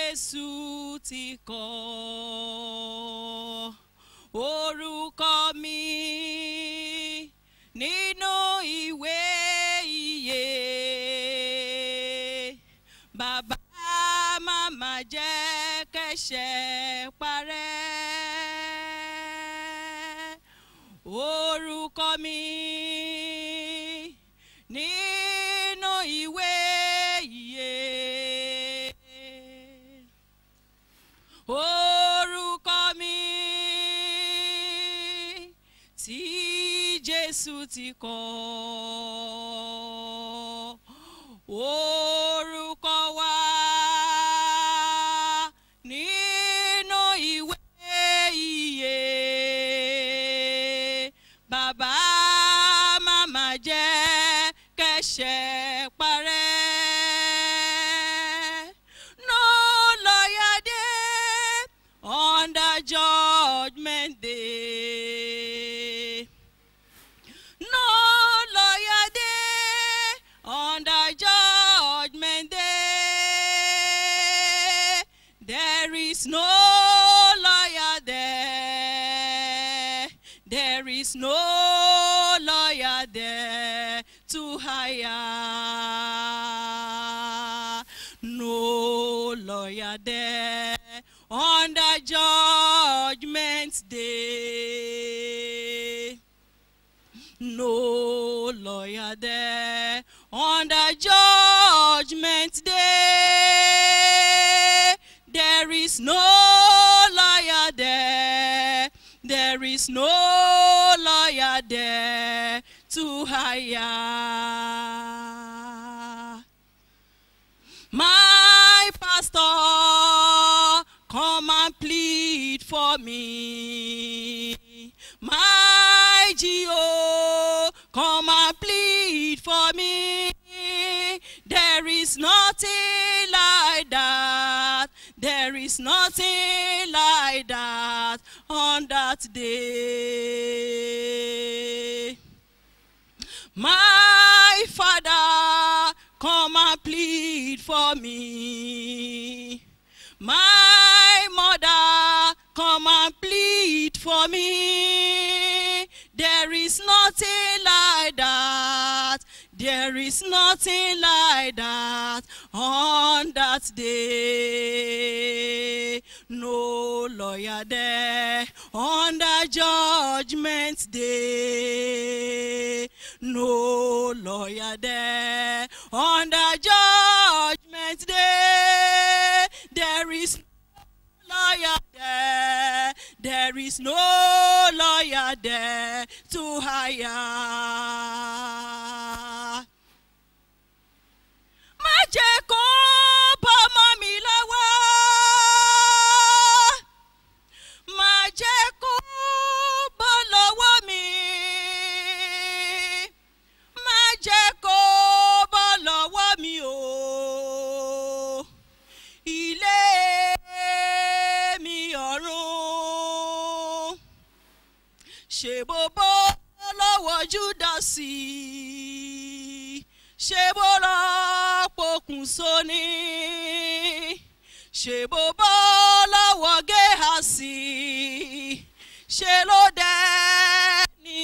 Jésù ti kọ orúkọ mi nínú ìwé ìyè. Bàbá má mà jẹ́ kẹ́ṣẹ̀ parẹ́. Orúkọ mi nínú ìwé ìyè. Orúkọ mi tí Jésù ti kọ. Orúkọ wa nínú ìwé ìyè. Bàbá má mà jẹ́ kẹ́ṣẹ̀ parẹ́. No lawyer day under judgment day. No lawyer day under judgment day. There is no lawyer there. There is no lawyer there to hire. No lawyer there under judgment day. No lawyer there under judgment day. There is no lawyer there. There is no lawyer there to hire. My pastor, come and plead for me. My G.O., come and plead for me. There is nothing like that. There is nothing like that on that day. My Father, come and plead for me. My mother, come and plead for me. There is nothing like that. There is nothing like that on that day. No lawyer there on the judgment day. No lawyer there on the judgment day. There is no lawyer there. There is no lawyer there to hire. Má jẹ́ kó bọ́mọ mi lọ́wọ́. Má jẹ́ kó bọ́ lọ́wọ́ mi. Má jẹ́ kó bọ́ lọ́wọ́ mi o. Ilé mi ọ̀run. Ṣé bó bọ́ lọ́wọ́ Júdásì? Ṣé bó lọ pokùnso ni? Ṣé bó bọ́ lọ́wọ́ Géhásì? Ṣé ló dẹ́ ní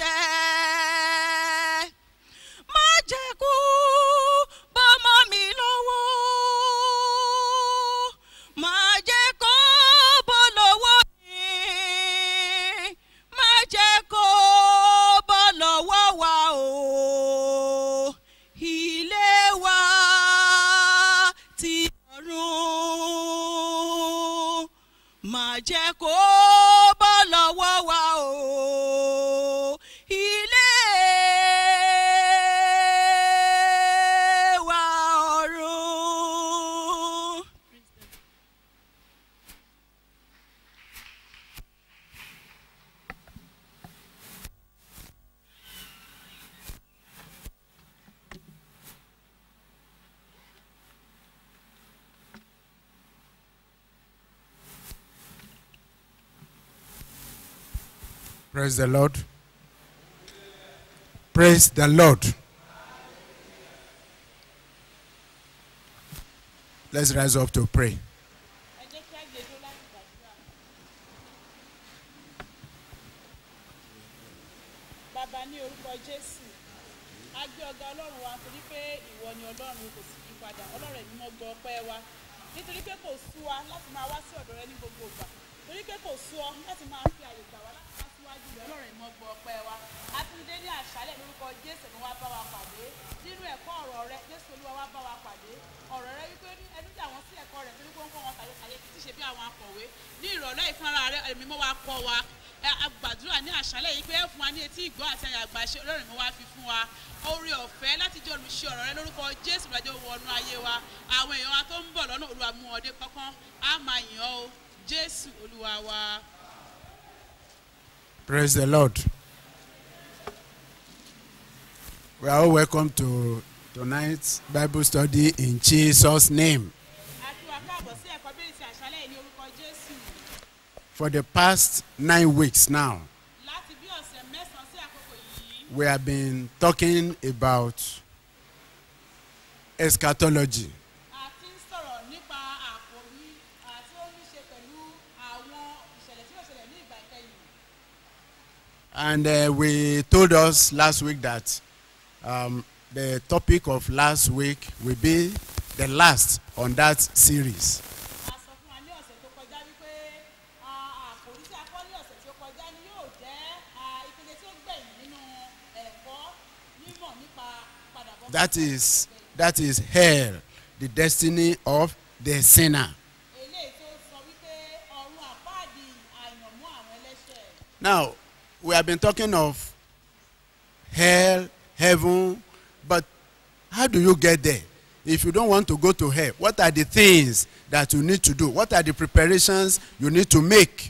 ẹ̀tẹ́? Má jẹ́ kú bọ́mọ mi lọ́wọ́. Má jẹ́ kó bọ́ lọ́wọ́ mi. Má jẹ́ kó bọ́ lọ́wọ́ wa o. Ilé wa ti ọ̀run. Má jẹ́ kó bọ́ lọ́wọ́ wa o. Ilé wa ọ̀run. Praise the Lord. Praise the Lord. Let's rise up to pray. ọlọ́run kò sì yí padà ọlọ́run ẹ̀mí mọ́ gbọ́ ọpẹ́ wa nítorí pé kò sú wa láti máa wá sí ọ̀dọ̀ rẹ ní gbogbo ìgbà torí pé kò sú ọ láti máa fi àyè gbà wá láti wá síwájú rẹ ọlọ́run ẹ̀mí mọ́ gbọ́ ọpẹ́ wa a ti dé ní àṣálẹ̀ lórúkọ jésù ni wá bá wa pàdé nínú ẹ̀kọ́ ọ̀rọ̀ rẹ jésù olúwa wá bá wa pàdé ọ̀rọ̀ rẹ wípé ẹni tí àwọn sí ẹ̀kọ́ rẹ torí pé ó ń kọ́ wọn kàyékàyé kì í ṣe bí àwọn akọ̀wé ní ìrọ̀lẹ́ ìfúnra rẹ ẹ̀mí mọ́ wa kọ́ wa gbàdúrà ní àṣálẹ̀ yìí pé ẹ fún wa ní etí ìgbọ́ àti àyà àgbàṣe ọlọ́run mi wá fi fún wa oore ọ̀fẹ́ láti jẹ́ olùṣe ọ̀rọ̀ rẹ lórúkọ jésù lọ́jọ́ wọnú ayé wa àwọn èèyàn wa tó ń bọ̀ lọ́nà olúwa mú ọdẹ kankan á máa yàn ọ́ jésù olúwa wa. Praise the Lord. We are all welcome to tonight's Bible study in Jesus' name. For the past 9 weeks now, we have been talking about eschatology. And we told us last week that the topic of last week will be the last on that series. That is hell, the destiny of the sinner. Now, we have been talking of hell, heaven, but how do you get there? If you don't want to go to hell, what are the things that you need to do? What are the preparations you need to make?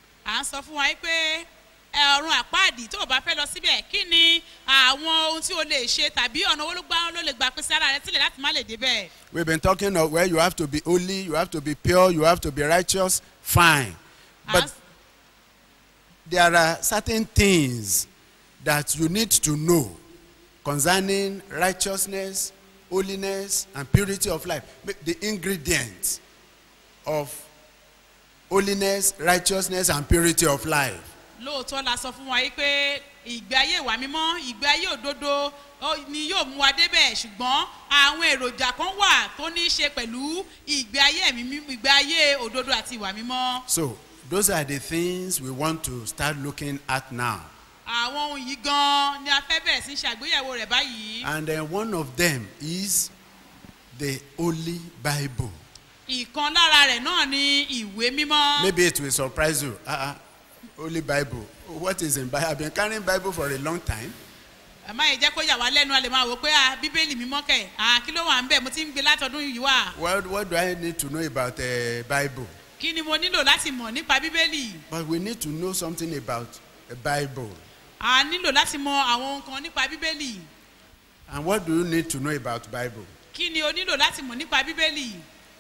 Ọ̀run àpáàdì tó o bá fẹ́ lọ síbẹ̀ kí ni àwọn ohun tí o lè ṣe tàbí ọ̀nà owó ló lè gbà pèsè ara rẹ sílẹ̀ láti má lè débẹ̀. We've been talking of where you have to be holy, you have to be pure, you have to be righteous, fine. But there are certain things that you need to know concerning righteousness, holiness, and purity of life. The ingredients of holiness, righteousness, and purity of life. Lóòótọ́ la sọ fún wa yìí pé ìgbé ayé ìwà mímọ́ ìgbé ayé òdodo ni yóò mú wa débẹ̀ ṣùgbọ́n àwọn èròjà kan wà tó ní í ṣe pẹ̀lú ìgbé ayé òdodo àti ìwà mímọ́. So those are the things we want to start looking at now. Àwọn ohun yìí gan ni a fẹ́ bẹ̀rẹ̀ sí ṣàgbéyẹ̀wò rẹ̀ báyìí. And then one of them is the Holy Bible. Ìkan lára rẹ̀ náà ni ìwé mímọ́. Maybe it will surprise you. Holy Bible. What is in Bible? I've been carrying Bible for a long time. Àmọ́ ìjẹ́ kó yà wá lẹ́nu a lè máa wò pé Bíbélì mímọ́ kẹ̀ kí ló wà ń bẹ̀ mo ti ń gbé látọdún yìí wá. What do I need to know about the Bible? Kí ni mo nílò láti mọ̀ nípa Bíbélì? But we need to know something about the Bible. A nílò láti mọ àwọn ohun kan nípa Bíbélì. And what do you need to know about Bible? Kí ni o nílò láti mọ̀ nípa Bíbélì?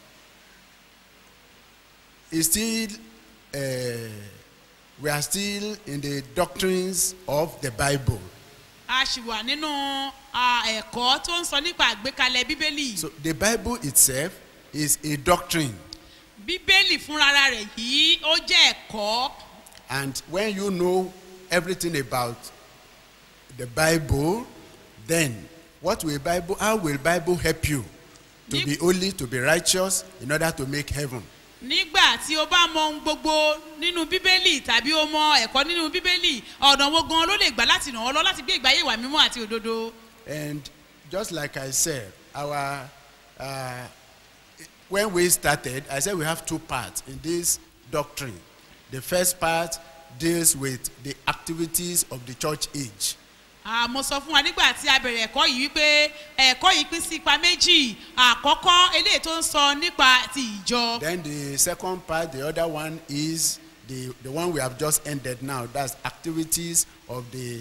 It's still we are still in the doctrines of the Bible. A ṣì wà nínú ẹ̀kọ́ tó ń sọ nípa àgbékalẹ̀ Bíbélì. So the Bible itself is a doctrine. Bíbélì fúnra rẹ̀ yìí ó jẹ́ ẹ̀kọ́. And when you know everything about the Bible, then how will Bible help you to be holy, to be righteous, in order to make heaven? Nígbà tí o bá mọ ohun gbogbo nínú Bíbélì tàbí o mọ ẹ̀kọ́ nínú Bíbélì ọ̀nà wo gan ló lè gbà láti ràn ọ́ lọ láti gbé ìgbé ayé ìwà mímọ́ àti òdodo. And just like I said, when we started, I said we have 2 parts in this doctrine. The first part deals with the activities of the church age. Mo sọ fún wa nígbà tí a bẹ̀rẹ̀ ẹ̀kọ́ yìí wípé ẹ̀kọ́ yìí pín sí ipa méjì. Àkọ́kọ́ eléyìí tó ń sọ nípa ti ìjọ. Then the second part, the other one is the one we have just ended now. That's activities of the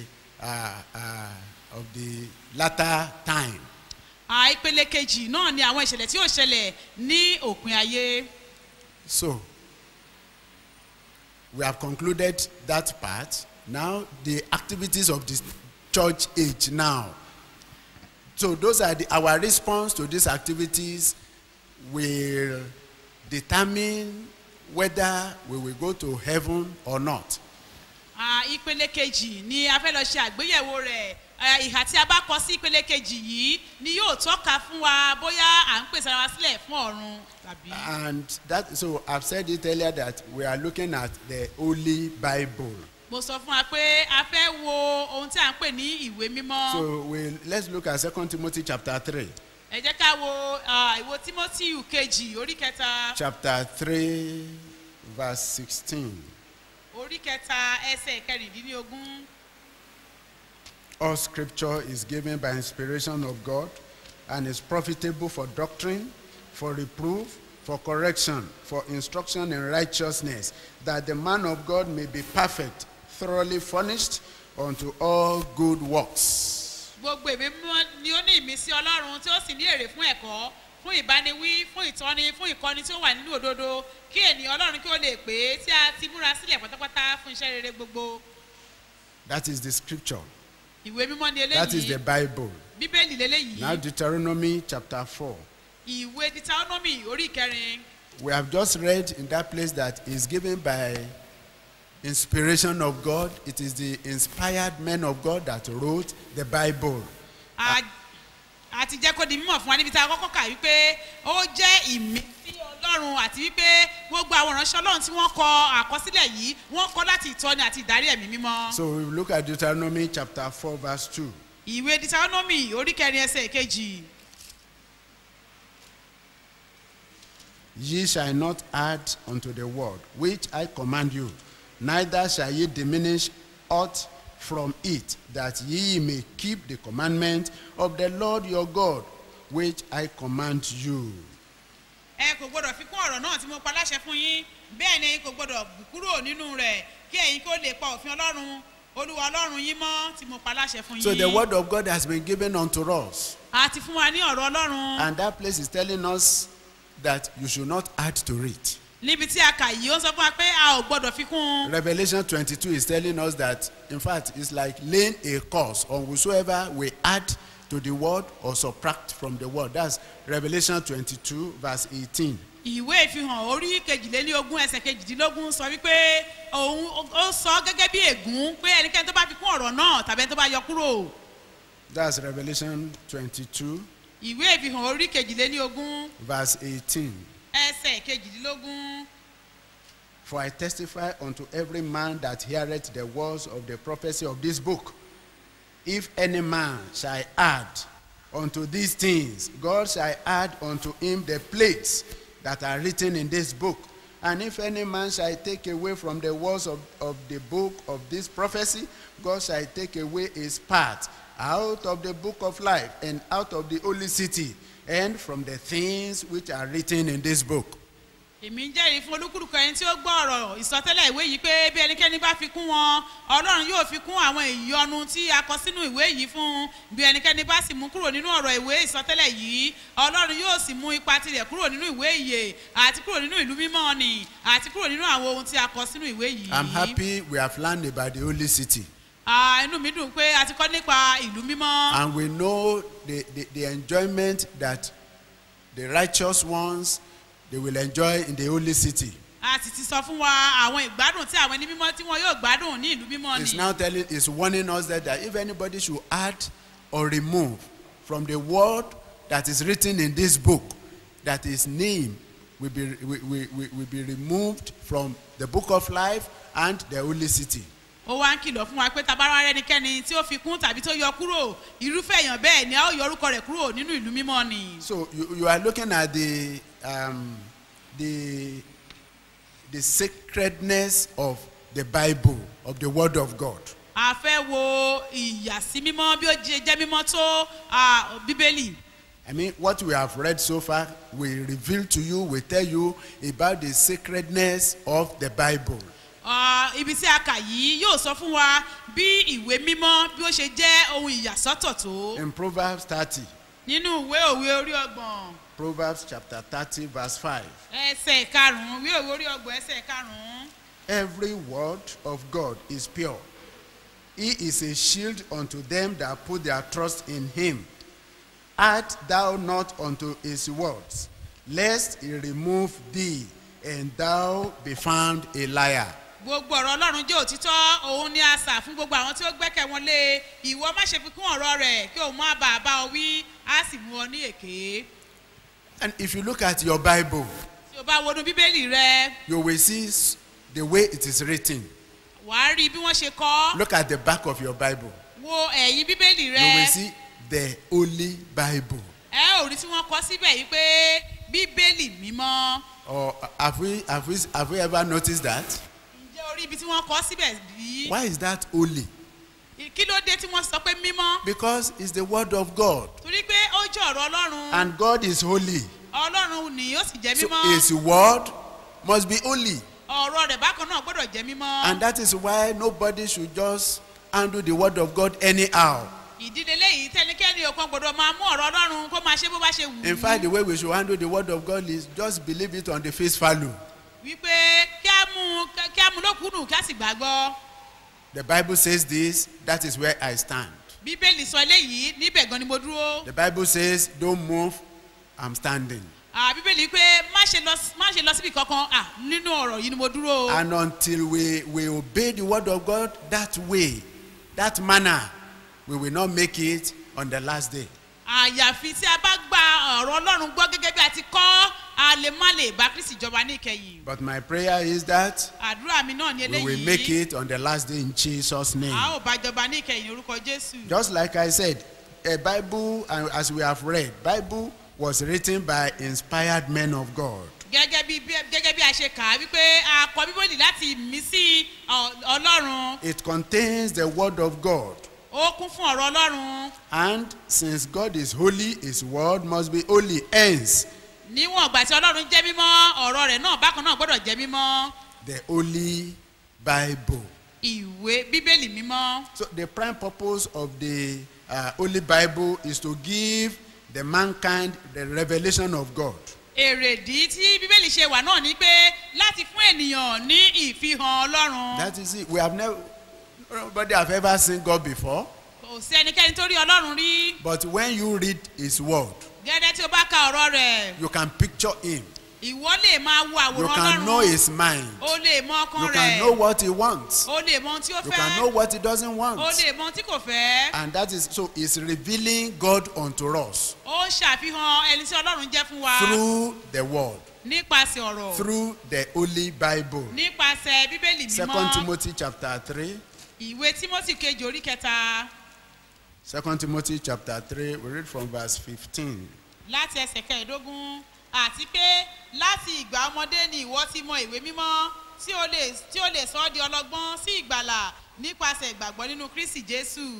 latter time. Ìpele kejì náà ni àwọn ìṣẹ̀lẹ̀ tí yóò ṣẹlẹ̀ ní òpin ayé. So we have concluded that part. Now the activities of the church age now. So those are our response to these activities will determine whether we will go to heaven or not. Ìpele kejì ni a fẹ́ lọ ṣe àgbéyẹ̀wò rẹ̀ ìhà tí a bá kọ sí ìpele kejì yìí ni yóò tọ́ka fún wa bóyá à ń pèsè ara wa sílẹ̀ fún ọ̀run tàbí. And that, so I've said it earlier that we are looking at the Holy Bible. mo sọ fún wa pé a fẹ́ wo ohun tí à ń pè ní ìwé mímọ́. So let's look at 2 Timothy chapter 3. ẹ jẹ́ ká wo ìwé Tímótì kejì orí kẹta. Chapter 3 verse 16. orí kẹta ẹsẹ̀ kẹrìndínlógún. All scripture is given by inspiration of God and is profitable for doctrine, for reproof, for correction, for instruction in righteousness, that the man of God may be perfect, thoroughly furnished unto all good works. gbogbo ìwé mímọ́ ni ó ní ìmísí Ọlọ́run tí ó sì ní èrè fún ẹ̀kọ́, fún ìbániwí, fún ìtọ́ni, fún ìkọ́ni tí ó wà nínú òdodo, kí ènìyàn Ọlọ́run kí ó lè pé tí a ti múra sílẹ̀ pátápátá fún iṣẹ́ rere gbogbo. That is the scripture. ìwé mímọ́ ni That is the eléyìí. Bible. bíbélì lélẹ́yìí. Now Deuteronomy chapter 4. ìwé Deuteronomy orí kẹrin. We have just read in that place that is given by inspiration of God. It is the inspired men of God that wrote the Bible. àti jẹ́ kó di mímọ̀ fún wa níbi tá a kọ́kọ́ kà wípé ó jẹ́ ìmísí Ọlọ́run àti wípé gbogbo àwọn ìránṣẹ́ Ọlọ́run tí wọ́n kọ àkọsílẹ̀ yìí wọ́n kọ láti ìtọ́ni àti ìdarí ẹ̀mí mímọ́. So we look at Deuteronomy chapter 4 verse 2. ìwé Deuteronomy orí kẹrin ẹsẹ̀ kejì. Ye shall not add unto the word which I command you, neither shall ye diminish aught from it, that ye may keep the commandment of the Lord your God, which I command you. ẹ kò gbọdọ̀ fi kún ọ̀rọ̀ náà tí mo pa láṣẹ fún yín, bẹ́ẹ̀ ni kò gbọdọ̀ bù kúrò nínú rẹ̀ kí ẹ̀yin kó lè pa òfin Ọlọ́run Olúwa Ọlọ́run yín mọ́ tí mo pa láṣẹ fún yín. So the word of God has been given unto us. a ti fún wa ní ọ̀rọ̀ Ọlọ́run. And that place is telling us that you should not add to it. níbi tí a kà yìí ó sọ fún wa pé a ò gbọdọ̀ fi kún. Revelation 22 is telling us that, in fact, it's like laying a curse on whosoever we add to the word or subtract from the word. That's Revelation 22 verse 18. ìwé ìfihàn orí kejìlélógún ẹsẹ̀ kejìdínlógún sọ wípé òun ó sọ gẹ́gẹ́ bí ègún pé ẹnikẹ́ni tó bá fi kún ọ̀rọ̀ náà tàbí ẹni tó bá yọ kúrò. That's Revelation 22 ìwé ìfihàn orí kejìlélógún verse 18. ẹsẹ̀ kejìdínlógún. For I testify unto every man that heareth the words of the prophecy of this book. If any man shall add unto these things, God shall add unto him the plagues that are written in this book. And if any man shall take away from the words of the book of this prophecy, God shall take away his part out of the book of life and out of the holy city and from the things which are written in this book. èmi ń jẹ́rìí fún olúkúlùkù ẹni tí ó gbọ́ ọ̀rọ̀ ìsọtẹ́lẹ̀ ìwé yìí pé bí ẹnikẹ́ni bá fi kún wọn Ọlọ́run yóò fi kún àwọn ìyọnu tí a kọ sínú ìwé yìí fún. bí ẹnikẹ́ni bá sì mú kúrò nínú ọ̀rọ̀ ìwé ìsọtẹ́lẹ̀ yìí Ọlọ́run yóò sì mú ipa tirẹ̀ kúrò nínú ìwé ìyè àti kúrò nínú ìlú mímọ́ ni àti kúrò nínú àwọn ohun tí a kọ sínú ìwé yìí. I'm happy we have learned about the holy city. inú mi dùn pé a ti kọ́ nípa ìlú mímọ́. And we know the enjoyment that the righteous ones, they will enjoy in the holy city. a sì ti sọ fún wa àwọn ìgbádùn tí àwọn ẹni mímọ́ tí wọn yóò gbádùn ní ìlú mímọ́ It's ni. now it's warning us that if anybody should add or remove from the word that is written in this book, that his name will be removed from the book of life and the holy city. ó wá ń kìlọ̀ fún wa pé tabará ẹnikẹ́ni tí ó fi kún tàbí tó yọ kúrò irúfẹ́ èèyàn bẹ́ẹ̀ ni a ó yọ orúkọ rẹ̀ kúrò nínú ìlú mímọ́ ni. So you are looking at the sacredness of the Bible, of the word of God. a fẹ́ wo ìyàsí mímọ́ bí ó jẹ́ mímọ́ tó bíbélì. I mean, what we have read so far will reveal to you, will tell you about the sacredness of the Bible. ibi tí a kà yìí yóò sọ fún wa bí ìwé mímọ́ bí ó ṣe jẹ́ ohun ìyàsọ́tọ̀ tó. In Proverbs 30, nínú ìwé òwe orí ọgbọ̀n. Proverbs chapter 30 verse 5. ẹsẹ̀ karùn-ún ìwé òwe orí ọgbọ̀n ẹsẹ̀ karùn-ún. Every word of God is pure. He is a shield unto them that put their trust in him. Add thou not unto his words, lest he remove thee, and thou be found a liar. gbogbo ọ̀rọ̀ ọlọ́run jẹ́ òtítọ́ òun ni asà fún gbogbo àwọn tí ó gbẹ́kẹ̀ wọn lé ìwọ má ṣe fi kún ọ̀rọ̀ rẹ̀ kí òun má bàa bá ọ wí á sì mú ọ ní èké. And if you look at your Bible, tí o bá wọnú bíbélì rẹ you will see the way it is written. wàá rí bí wọ́n ṣe kọ́. Look at the back of your Bible. wo ẹ̀yìn bíbélì You will rẹ. see the Holy Bible. ẹ ò rí tí wọ́n kọ́ síbẹ̀ yìí pé bíbélì mímọ́. Or have we ever noticed that? ǹjẹ́ o rí ibi tí wọ́n kọ́ síbẹ̀ bí? Why is that holy? kí ló dé tí wọ́n sọ pé mímọ́? Because it's the word of God. torí pé ó jẹ́ ọ̀rọ̀ ọlọ́run. And God is holy. ọlọ́run ni yóò sì jẹ́ So mímọ́. his word must be holy. ọ̀rọ̀ rẹ̀ bákan náà gbọ́dọ̀ jẹ́ mímọ́. And that is why nobody should just handle the word of God anyhow. ìdílé léyìí tẹnikẹ́ni ọ̀kan gbọ́dọ̀ máa mú ọ̀rọ̀ ọlọ́run kó máa ṣe bó bá ṣe wù ú. In fact, the way we should handle the word of God is just believe it on the face value. wípé kí á mú lókùnù kí á sì gbàgbọ́. The Bible says this, that is where I stand. bíbélì sọ eléyìí níbẹ̀ gan ni mo dúró. The Bible says, don't move, I'm standing. bíbélì pé má ṣe lọ síbi kankan nínú ọ̀rọ̀ yìí ni mo dúró. And until we obey the word of God that way, that manner, we will not make it on the last day. àyàfi tí a bá gba ọ̀rọ̀ ọlọ́run gbọ́ gẹ́gẹ́ bí a ti kọ́ a lè má lè bá kristi jọba ní ìkẹyìn. But my prayer is that àdúrà mi náà ni we will make eléyìí. it on the last day in Jesus' name. a ó bá jọba ní ìkẹyìn orúkọ jésù. Just like I said, a Bible, as we have read, Bible was written by inspired men of God. gẹ́gẹ́ bí a ṣe kà á wípé a kọ bíbélì láti ìmísí ọlọ́run. It contains the word of God. ó kún fún ọ̀rọ̀ ọlọ́run. And since God is holy, his word must be holy. Hence, níwọ̀n ìgbà tí ọlọ́run jẹ́ mímọ́ ọ̀rọ̀ rẹ̀ náà bákan náà gbọ́dọ̀ jẹ́ mímọ́. the Holy Bible. ìwé bíbélì mímọ́. So the prime purpose of the Holy Bible is to give the mankind the revelation of God. èrèdí tí bíbélì ṣe wà náà ni pé láti fún ènìyàn ní ìfihàn ọlọ́run. That is it. We have never, nobody have ever seen God before. kò sí ẹnikẹ́ni tó rí ọlọ́run rí. But when you read his word, gẹ́gẹ́ tí o bá ka ọ̀rọ̀ rẹ̀. you can picture him. ìwọ lè máa wo You àwòrán can know ọlọ́run. his mind. o lè mọ You ọkàn can know rẹ̀. what he wants. o lè mọ ohun tí ó You can know fẹ́. what he doesn't want. o lè mọ ohun tí kò fẹ́. And that is, so he's revealing God unto us ó ń ṣàfihàn ẹni tí ọlọ́run jẹ́ fún wa. through the word, nípasẹ̀ ọ̀rọ̀. through the Holy Bible. nípasẹ̀ bíbélì 2 mímọ́. Timothy chapter 3. ìwé tímọ́tì kejì orí kẹta 2 Timothy chapter 3, we read from verse 15. láti ẹsẹ̀ kẹẹ̀ẹ́dógún àti pé láti ìgbà ọmọdé ni ìwọ ti mọ ìwé mímọ́ tí ó lè sọ ọ́ di ọlọ́gbọ́n sí ìgbàlà nípasẹ̀ ìgbàgbọ́ nínú kristi jésù.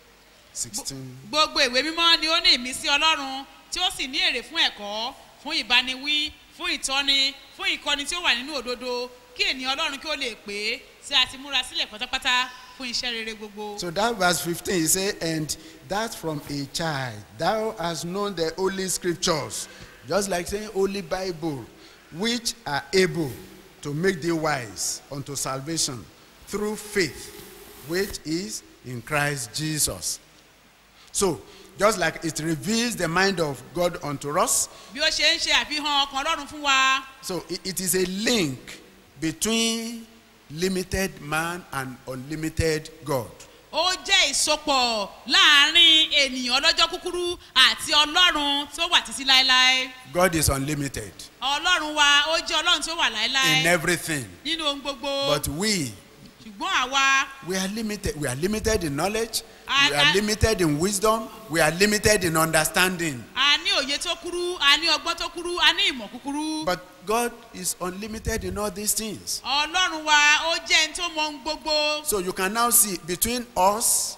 16. gbogbo ìwé mímọ́ ni ó ní ìmísí ọlọ́run tí ó sì ní èrè fún ẹ̀kọ́ fún ìbániwí fún ìtọ́ni fún ìkọ́ni tí ó wà nínú òdodo kí ènìyàn ọlọ́run kí ó lè pé tí a ti múra sílẹ̀ pátápátá fún iṣẹ́ rere gbogbo. So that verse 15, he says, and that from a child thou hast known the holy scriptures, just like saying Holy Bible, which are able to make thee wise unto salvation through faith, which is in Christ Jesus. So, just like it reveals the mind of God unto us, bí ó ṣe ń ṣe àfihàn ọkàn ọlọ́run fún wa. so it is a link between limited man and unlimited God. ó jẹ́ ìsopọ̀ láàrin ènìyàn ọlọ́jọ́ kúkúrú àti ọlọ́run tó wà títí láéláé. God is unlimited ọlọ́run wa ó jẹ́ ọlọ́run tó wà láéláé. in everything. nínú ohun gbogbo. But we ṣùgbọ́n àwa. are limited. We are limited in knowledge. We are And- limited in wisdom. We are limited in understanding. a ní òye tó kúrú a ní ọgbọ́n tó kúrú a ní ìmọ̀ kúkúrú. But God is unlimited in all these things. ọlọ́run wa ó jẹ́ ẹni tó mọ ohun gbogbo. So you can now see between us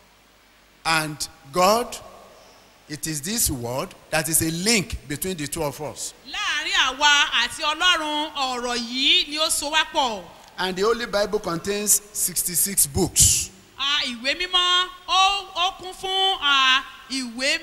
and God, it is this word that is a link between the two of us. láàrin àwa àti ọlọ́run ọ̀rọ̀ yìí ni ó so wá pọ̀. And the Holy Bible contains 66 books. ìwé mímọ́ ó kún fún ìwé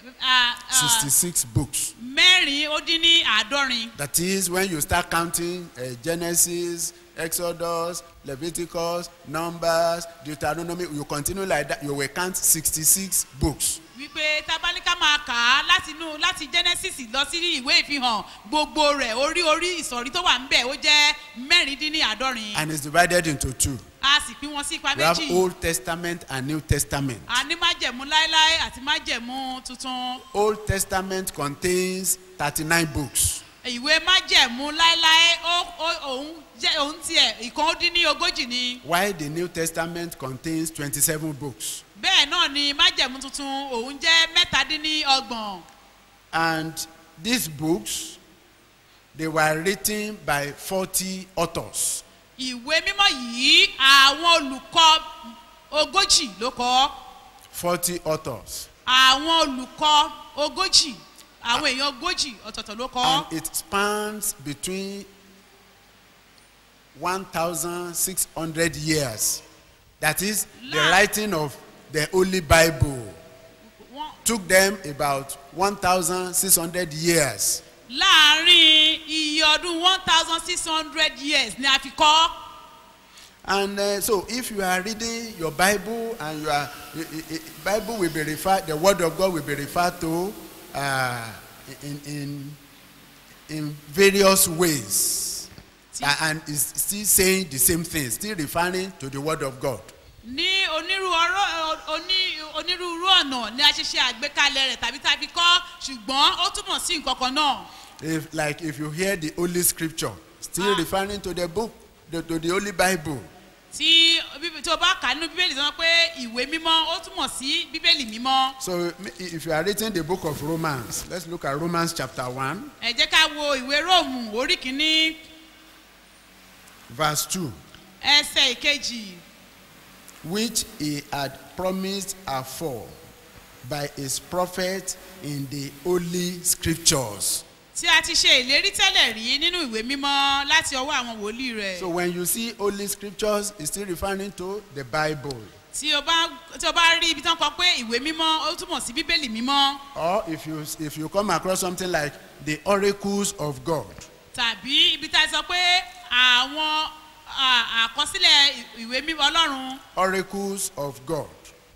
66 books. mẹ́rin ó dín ní àádọ́rin. That is when you start counting Genesis, Exodus, Leviticus, Numbers, Deuteronomy, you continue like that, you will count 66 books. wípé tábánikà máa kà á láti Genesis lọ sí ìwé ìfihàn gbogbo rẹ̀ orí ìsọ̀rí tó wà ń bẹ̀ ó jẹ́ mẹ́rìndínláàádọ́rin. And it's divided into two. A sì pín wọn sí ipa We have méjì. Old Testament and New Testament. A ní májẹ̀mú láéláé àti májẹ̀mú tuntun. Old Testament contains 39 books. Ìwé májẹ̀mú láéláé òun tiẹ̀ ìkan ó dín ní ogójì ni. While the New Testament contains 27 books. Bẹ́ẹ̀ náà ni májẹ̀mú tuntun òun jẹ́ mẹ́tàdínlọ́gbọ̀n. And these books, they were written by 40 authors. Ìwé mímọ́ yìí àwọn olùkọ́ ogójì ló kọ. 40 authors. Àwọn olùkọ́ ogójì àwọn èèyàn ogójì ọ̀tọ̀ọ̀tọ̀ ló kọ. And it spans between 1,600 years. That is, the writing of the Holy Bible took them about 1,600 years. Láàárín iye ọdún 1,600 years ni a fi kọ. And so if you are reading your Bible and Bible will be referred, the word of God will be referred to in various ways. And is still saying the same thing, still referring to the word of God. Ní onírúurú ọ̀nà ni a ṣe ṣe àgbékalẹ̀ rẹ̀ tàbí tá a fi kọ́ ṣùgbọ́n ó túmọ̀ sí nǹkan kan náà. If you hear the Holy Scripture, still referring to the book, to the Holy Bible. Tí o bá kà nínú Bíbélì sọ pé ìwé mímọ́ ó túmọ̀ sí Bíbélì mímọ́. So if you are reading the book of Romans, let's look at Romans chapter 1. Ẹ jẹ́ ká wo ìwé Róòmù orí kìíní. Verse 2. Ẹsẹ̀ ìkejì. Which he had promised afore by his prophet in the Holy Scriptures. Tí a ti ṣe ìlérí tẹ́lẹ̀ rí nínú ìwé mímọ́ láti ọwọ́ àwọn wòlíì rẹ̀. So when you see Holy Scriptures, it's still referring to the Bible. Tí o bá rí ibi tán kọ pé ìwé mímọ́ ó túmọ̀ sí Bíbélì mímọ́. Or if you come across something like the oracles of God. Tàbí ibi tá a sọ pé àwọn àkọsílẹ̀ ìwé mímọ́ Ọlọ́run. Oracles of God.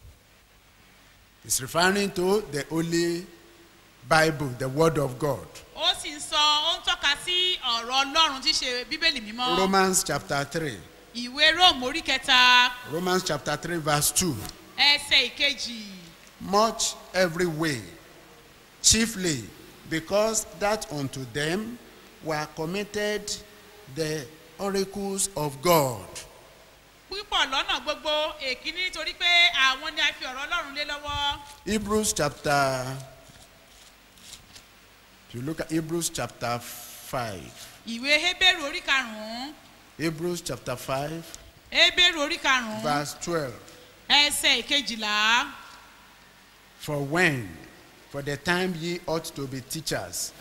It's referring to the Holy Bible, the Word of God. Ó sì ń tọ́ka sí ọ̀rọ̀ Ọlọ́run tí ṣe Bíbélì mímọ́. Romans chapter 3. Ìwé Róòmù orí kẹta. Romans chapter 3 verse 2. Ẹsẹ̀ ìkejì. Much every way, chiefly because that unto them were committed the oracles of God. Púpọ̀ lọ́nà gbogbo èkíní nítorí pé àwọn ni a fi ọ̀rọ̀ Ọlọ́run lé lọ́wọ́. Hebrews chapter, if you look at Hebrews chapter 5. Ìwé Hébérù orí karùn-ún. Hebrews chapter 5. Hébérù orí karùn-ún. Verse 12. Ẹsẹ̀ ìkejìlá. For the time ye ought to be teachers,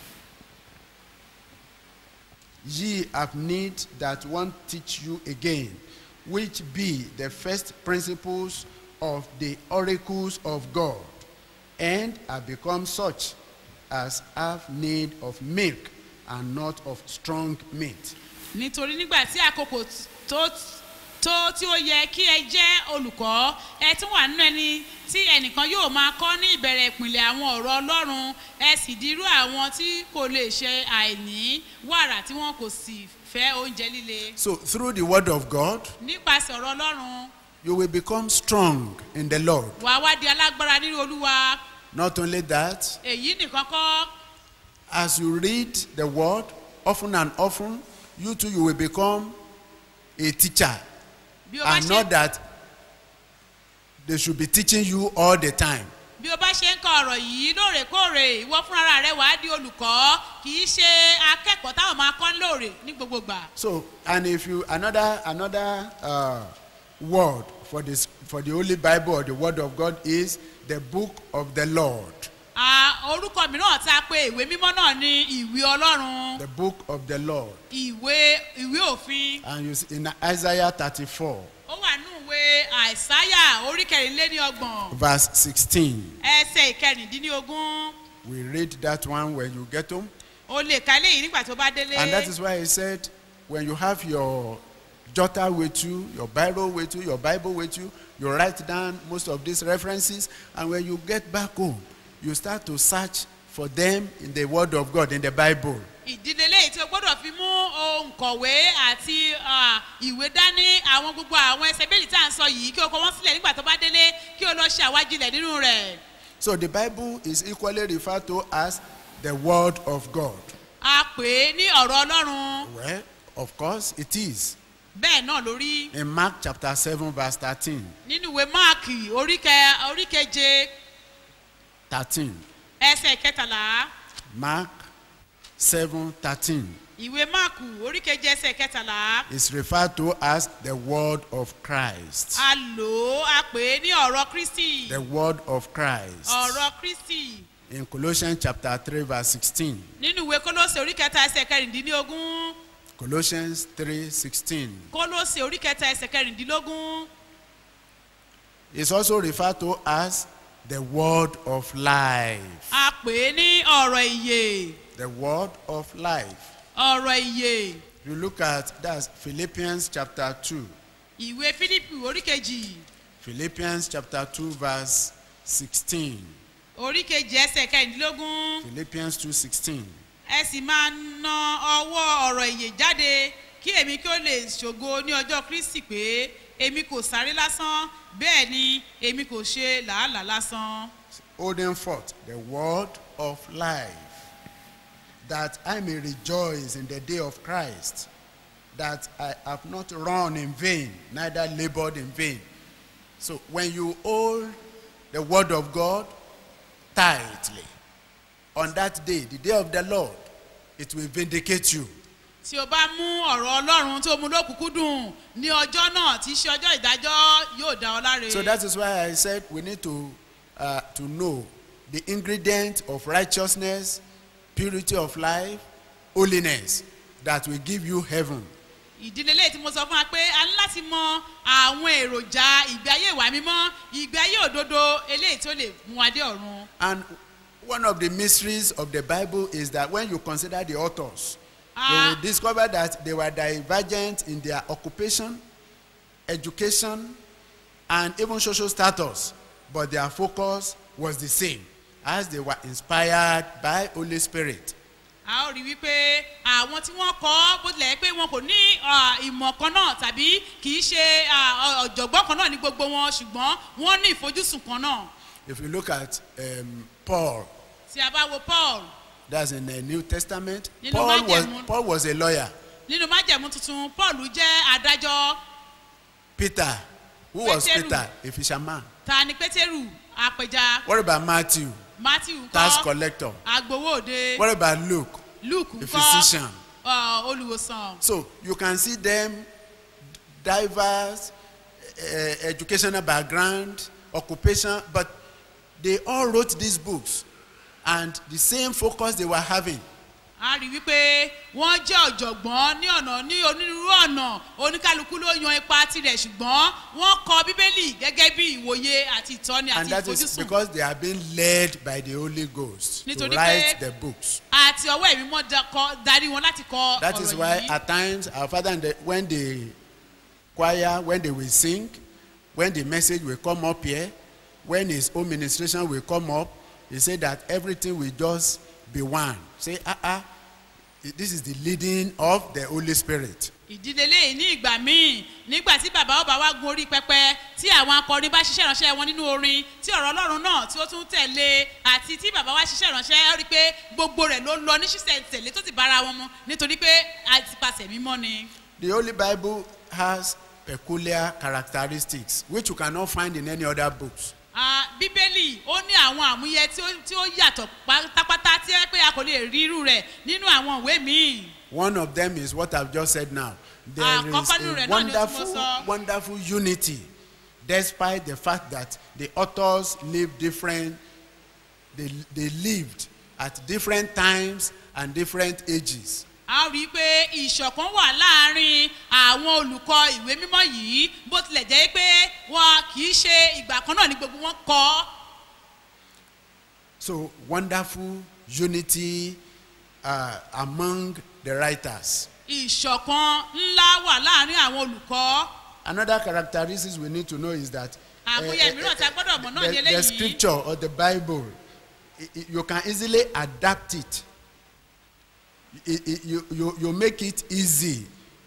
ye have need that one teach you again, which be the first principles of the oracles of God, and are become such as have need of milk and not of strong meat. Nítorí nígbà tí àkókò tó tí ó yẹ kí ẹ jẹ́ olùkọ́ ẹ tún wà nínú ẹni tí ẹnìkan yóò máa kọ́ ní ìbẹ̀rẹ̀ ìpìlẹ̀ àwọn ọ̀rọ̀ Ọlọ́run ẹ sì dirú àwọn tí kò lè ṣe àìní wàrà tí wọn kò sì fẹ́ oúnjẹ líle. So through the word of God, nípasẹ̀ ọ̀rọ̀ Ọlọ́run, you will become strong in the Lord. wàá wá di alágbára nínú Olúwa. Not only that, èyí nìkan kọ́. as you read the word often and often, you too you will become a teacher. And not that they should be teaching you all the time. Bí o bá ṣe ń kọ ọ̀rọ̀ yìí lóòrèkóòrè ìwọ fúnra rẹ wàá di olùkọ́ kì í ṣe akẹ́kọ̀ọ́ táwọn máa kọ́ lóòrè ní gbogbo ìgbà. So and if you another word for the Holy Bible or the Word of God is the book of the Lord. Orúkọ mìíràn tá a pè ìwé mímọ́ náà ní ìwé Ọlọ́run. The book of the Lord. Ìwé òfin. And you see in Isaiah 34. Ó wà nínú ìwé Àìsáyà orí kẹrìnlélọ́gbọ̀n. Verse 16. Ẹsẹ̀ ìkẹrìndínlógún. We read that one when you get home. O lè ka eléyìí nígbà tó bá délé. And that is why he said when you have your jotter with you, your Bible with you, your Bible with you, You write down most of these references, and when you get back home, you start to search for them in the Word of God, in the Bible. ìdílé léyìí tí o gbọ́dọ̀ fi mú òǹkọ̀wé àti ìwé dání àwọn gbogbo àwọn ẹsẹ̀ bẹ́ẹ̀lì tá à ń sọ yìí kí o kọ wọ́n sílẹ̀ nígbà tó bá délé kí o lọ ṣe àwájílẹ̀ nínú rẹ̀. So the Bible is equally referred to as the Word of God. a pè é ní ọ̀rọ̀ Ọlọ́run. Well, of course it is. bẹ́ẹ̀ náà lórí. In Mark chapter 7 verse 13. nínú ìwé máàkì orí keje 13. ẹsẹ̀ kẹtàlá. Mark 7:13 ìwé máàkù orí keje ẹsẹ̀ kẹtàlá. is referred to as the Word of Christ. a lò ó a pè é ní ọ̀rọ̀ Kristi. The Word of Christ. ọ̀rọ̀ Kristi. In Colossians chapter 3 verse 16. nínú ìwé Kólósè orí kẹta ẹsẹ̀ kẹrìndínlógún. Colossians 3:16 Kólósè orí kẹta ẹsẹ̀ kẹrìndínlógún. is also referred to as the Word of Life. a pè é ní ọ̀rọ̀ ìyè. The Word of Life. ọ̀rọ̀ ìyè. You look at that's Philippians chapter 2. ìwé Fílípì orí kejì. Philippians chapter 2 verse 16. orí kejì ẹsẹ̀ kẹrìndínlógún. Philippians 2:16. ẹ sì máa na ọwọ́ ọ̀rọ̀ ìyè jáde kí èmi kí ó lè ṣògo ní ọjọ́ Kristi pé èmi kò sáré lásán bẹ́ẹ̀ ni èmi kò ṣe làálàá lásán. Holding forth the word of life, that I may rejoice in the day of Christ, that I have not run in vain, neither labored in vain. So when you hold the word of God tightly, on that day, the day of the Lord, it will vindicate you. tí o bá mú ọ̀rọ̀ Ọlọ́run tó mú lókùnkúndùn ní ọjọ́ náà tí í ṣe ọjọ́ ìdájọ́ yóò dá ọ láre. So that is why I said we need to know the ingredient of righteousness, purity of life, holiness that will give you heaven. ìdílé lẹ́yìn tí mo sọ fún wa pé a ní láti mọ àwọn èròjà ìgbé ayé ìwà mímọ́ ìgbé ayé òdodo eléyìí tó lè mú wa dé ọ̀run. And one of the mysteries of the Bible is that when you consider the authors, you will discover that they were divergent in their occupation, education, and even social status, but their focus was the same, as they were inspired by Holy Spirit. a ó rí wípé àwọn tí wọ́n kọ́ bó tilẹ̀ pé wọn kò ní ìmọ̀ kan náà tàbí kì í ṣe ọ̀jọ̀gbọ́n kan náà ní gbogbo wọn ṣùgbọ́n wọ́n ní ìfojúsùn kan náà. If you look at Paul, tí a bá wo Paul. that's in the New Testament. Nínú Paul was a lawyer. nínú májẹ̀mú tuntun Paul jẹ́ adájọ́. Peter, who was Pétérù. Peter? A fisherman. ta ni Pétérù apẹja. What about Matthew? Matthew Tax ńkọ́ collector. agbowó òde. What about Luke? Luke A ńkọ́ physician. olùwòsàn. So you can see them diverse educational background, occupation, but they all wrote these books and the same focus they were having. a rí wípé wọ́n jẹ́ ọ̀jọ̀gbọ́n ní onírúurú ọ̀nà oníkálukú ló yan ipa tirẹ̀ ṣùgbọ́n wọ́n kọ Bíbélì gẹ́gẹ́ bí ìwòye àti ìtọ́ni And àti that is ìfojúsùn. because they are being led by the Holy Ghost to Nítorí write pé the books. àti ọwọ́ ẹ̀mí mọ́ darí wọn láti kọ That is ọ̀rọ̀ why yìí. at times our father, when the choir, when they will sing, when the message will come up here, when his own ministration will come up, he said that everything will just be one. Say, this is the leading of the Holy Spirit. ìdílé lẹ́yìn ní ìgbà míì nígbà tí bàbá ọba wa gun orí pẹpẹ tí àwọn akọrin bá ṣiṣẹ́ ìránṣẹ́ wọn nínú orin tí ọ̀rọ̀ Ọlọ́run náà tí ó tún tẹ̀lé àti tí bàbá wa ṣiṣẹ́ ìránṣẹ́ ó rí pé gbogbo rẹ̀ ló lọ ní ṣísẹ̀ntẹ̀lé tó ti bára wọn mu nítorí pé àtìpàṣẹ mímọ́ ni. The Holy Bible has peculiar characteristics which you cannot find in any other books. Bíbélì ó ní àwọn àmúyẹ tí ó yàtọ̀ pátápátá tí ẹ pé a kò lè rí irú rẹ̀ nínú àwọn ìwé míì. One of them is what I've just said now. There is a wonderful unity, despite the fact that the authors live different. They lived at different times and different ages. a rí i pé ìṣọ̀kan wà láàárín àwọn olùkọ́ ìwé mímọ́ yìí bó tilẹ̀ jẹ́ pé wọn kì í ṣe ìgbà kan náà ní gbogbo wọn kọ́. So wonderful unity among the writers. Ìṣọ̀kan ńlá wà láàárín àwọn olùkọ́. Another characteristic we need to know is that àmúyẹ mìíràn tí a gbọ́dọ̀ mọ̀ náà ní the eléyìí. scripture or the Bible, you can easily adapt it. You make it easy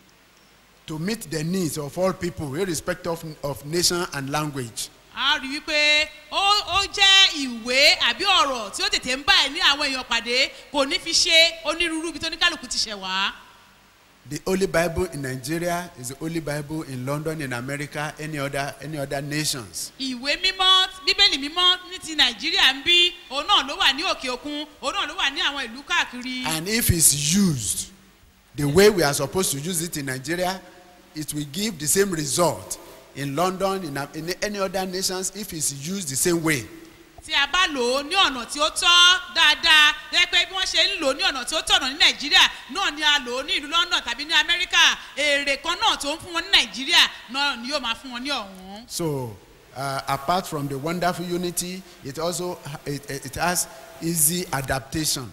to meet the needs of all people, irrespective of nation and language. a rí wípé ó jẹ́ ìwé àbí ọ̀rọ̀ tí ó tètè ń bá ẹ̀ ní àwọn èèyàn pàdé kò ní fi ṣe onírúurú ibi tó ní kálukú ti ṣẹ̀ wá. The only Bible in Nigeria is the only Bible in London, in America, any other nations. ìwé mímọ́ bíbélì mímọ́ ní ti nàìjíríà ń bí òun náà ló wà ní òkè òkun òun náà ló wà ní àwọn ìlú káàkiri. And if it's used the way we are supposed to use it in Nigeria, it will give the same result in London, in any other nations, if it's used the same way. tí a bá lò ó ní ọ̀nà tí ó tọ́ dáadáa lẹ́yìn pé bí wọ́n ṣe ń lò ó ní ọ̀nà tí ó tọ̀nà ní nàìjíríà náà ni a lò ó ní ìlú london tàbí ní amẹ́ríkà èrè kan náà tó ń fún wọn ní nàìjíríà náà ni yóò máa fún wọn ní ọ̀hún. So apart from the wonderful unity, it also it has easy adaptation.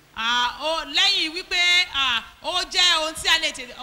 lẹ́yìn wípé ó jẹ́ ohun tí a lè tètè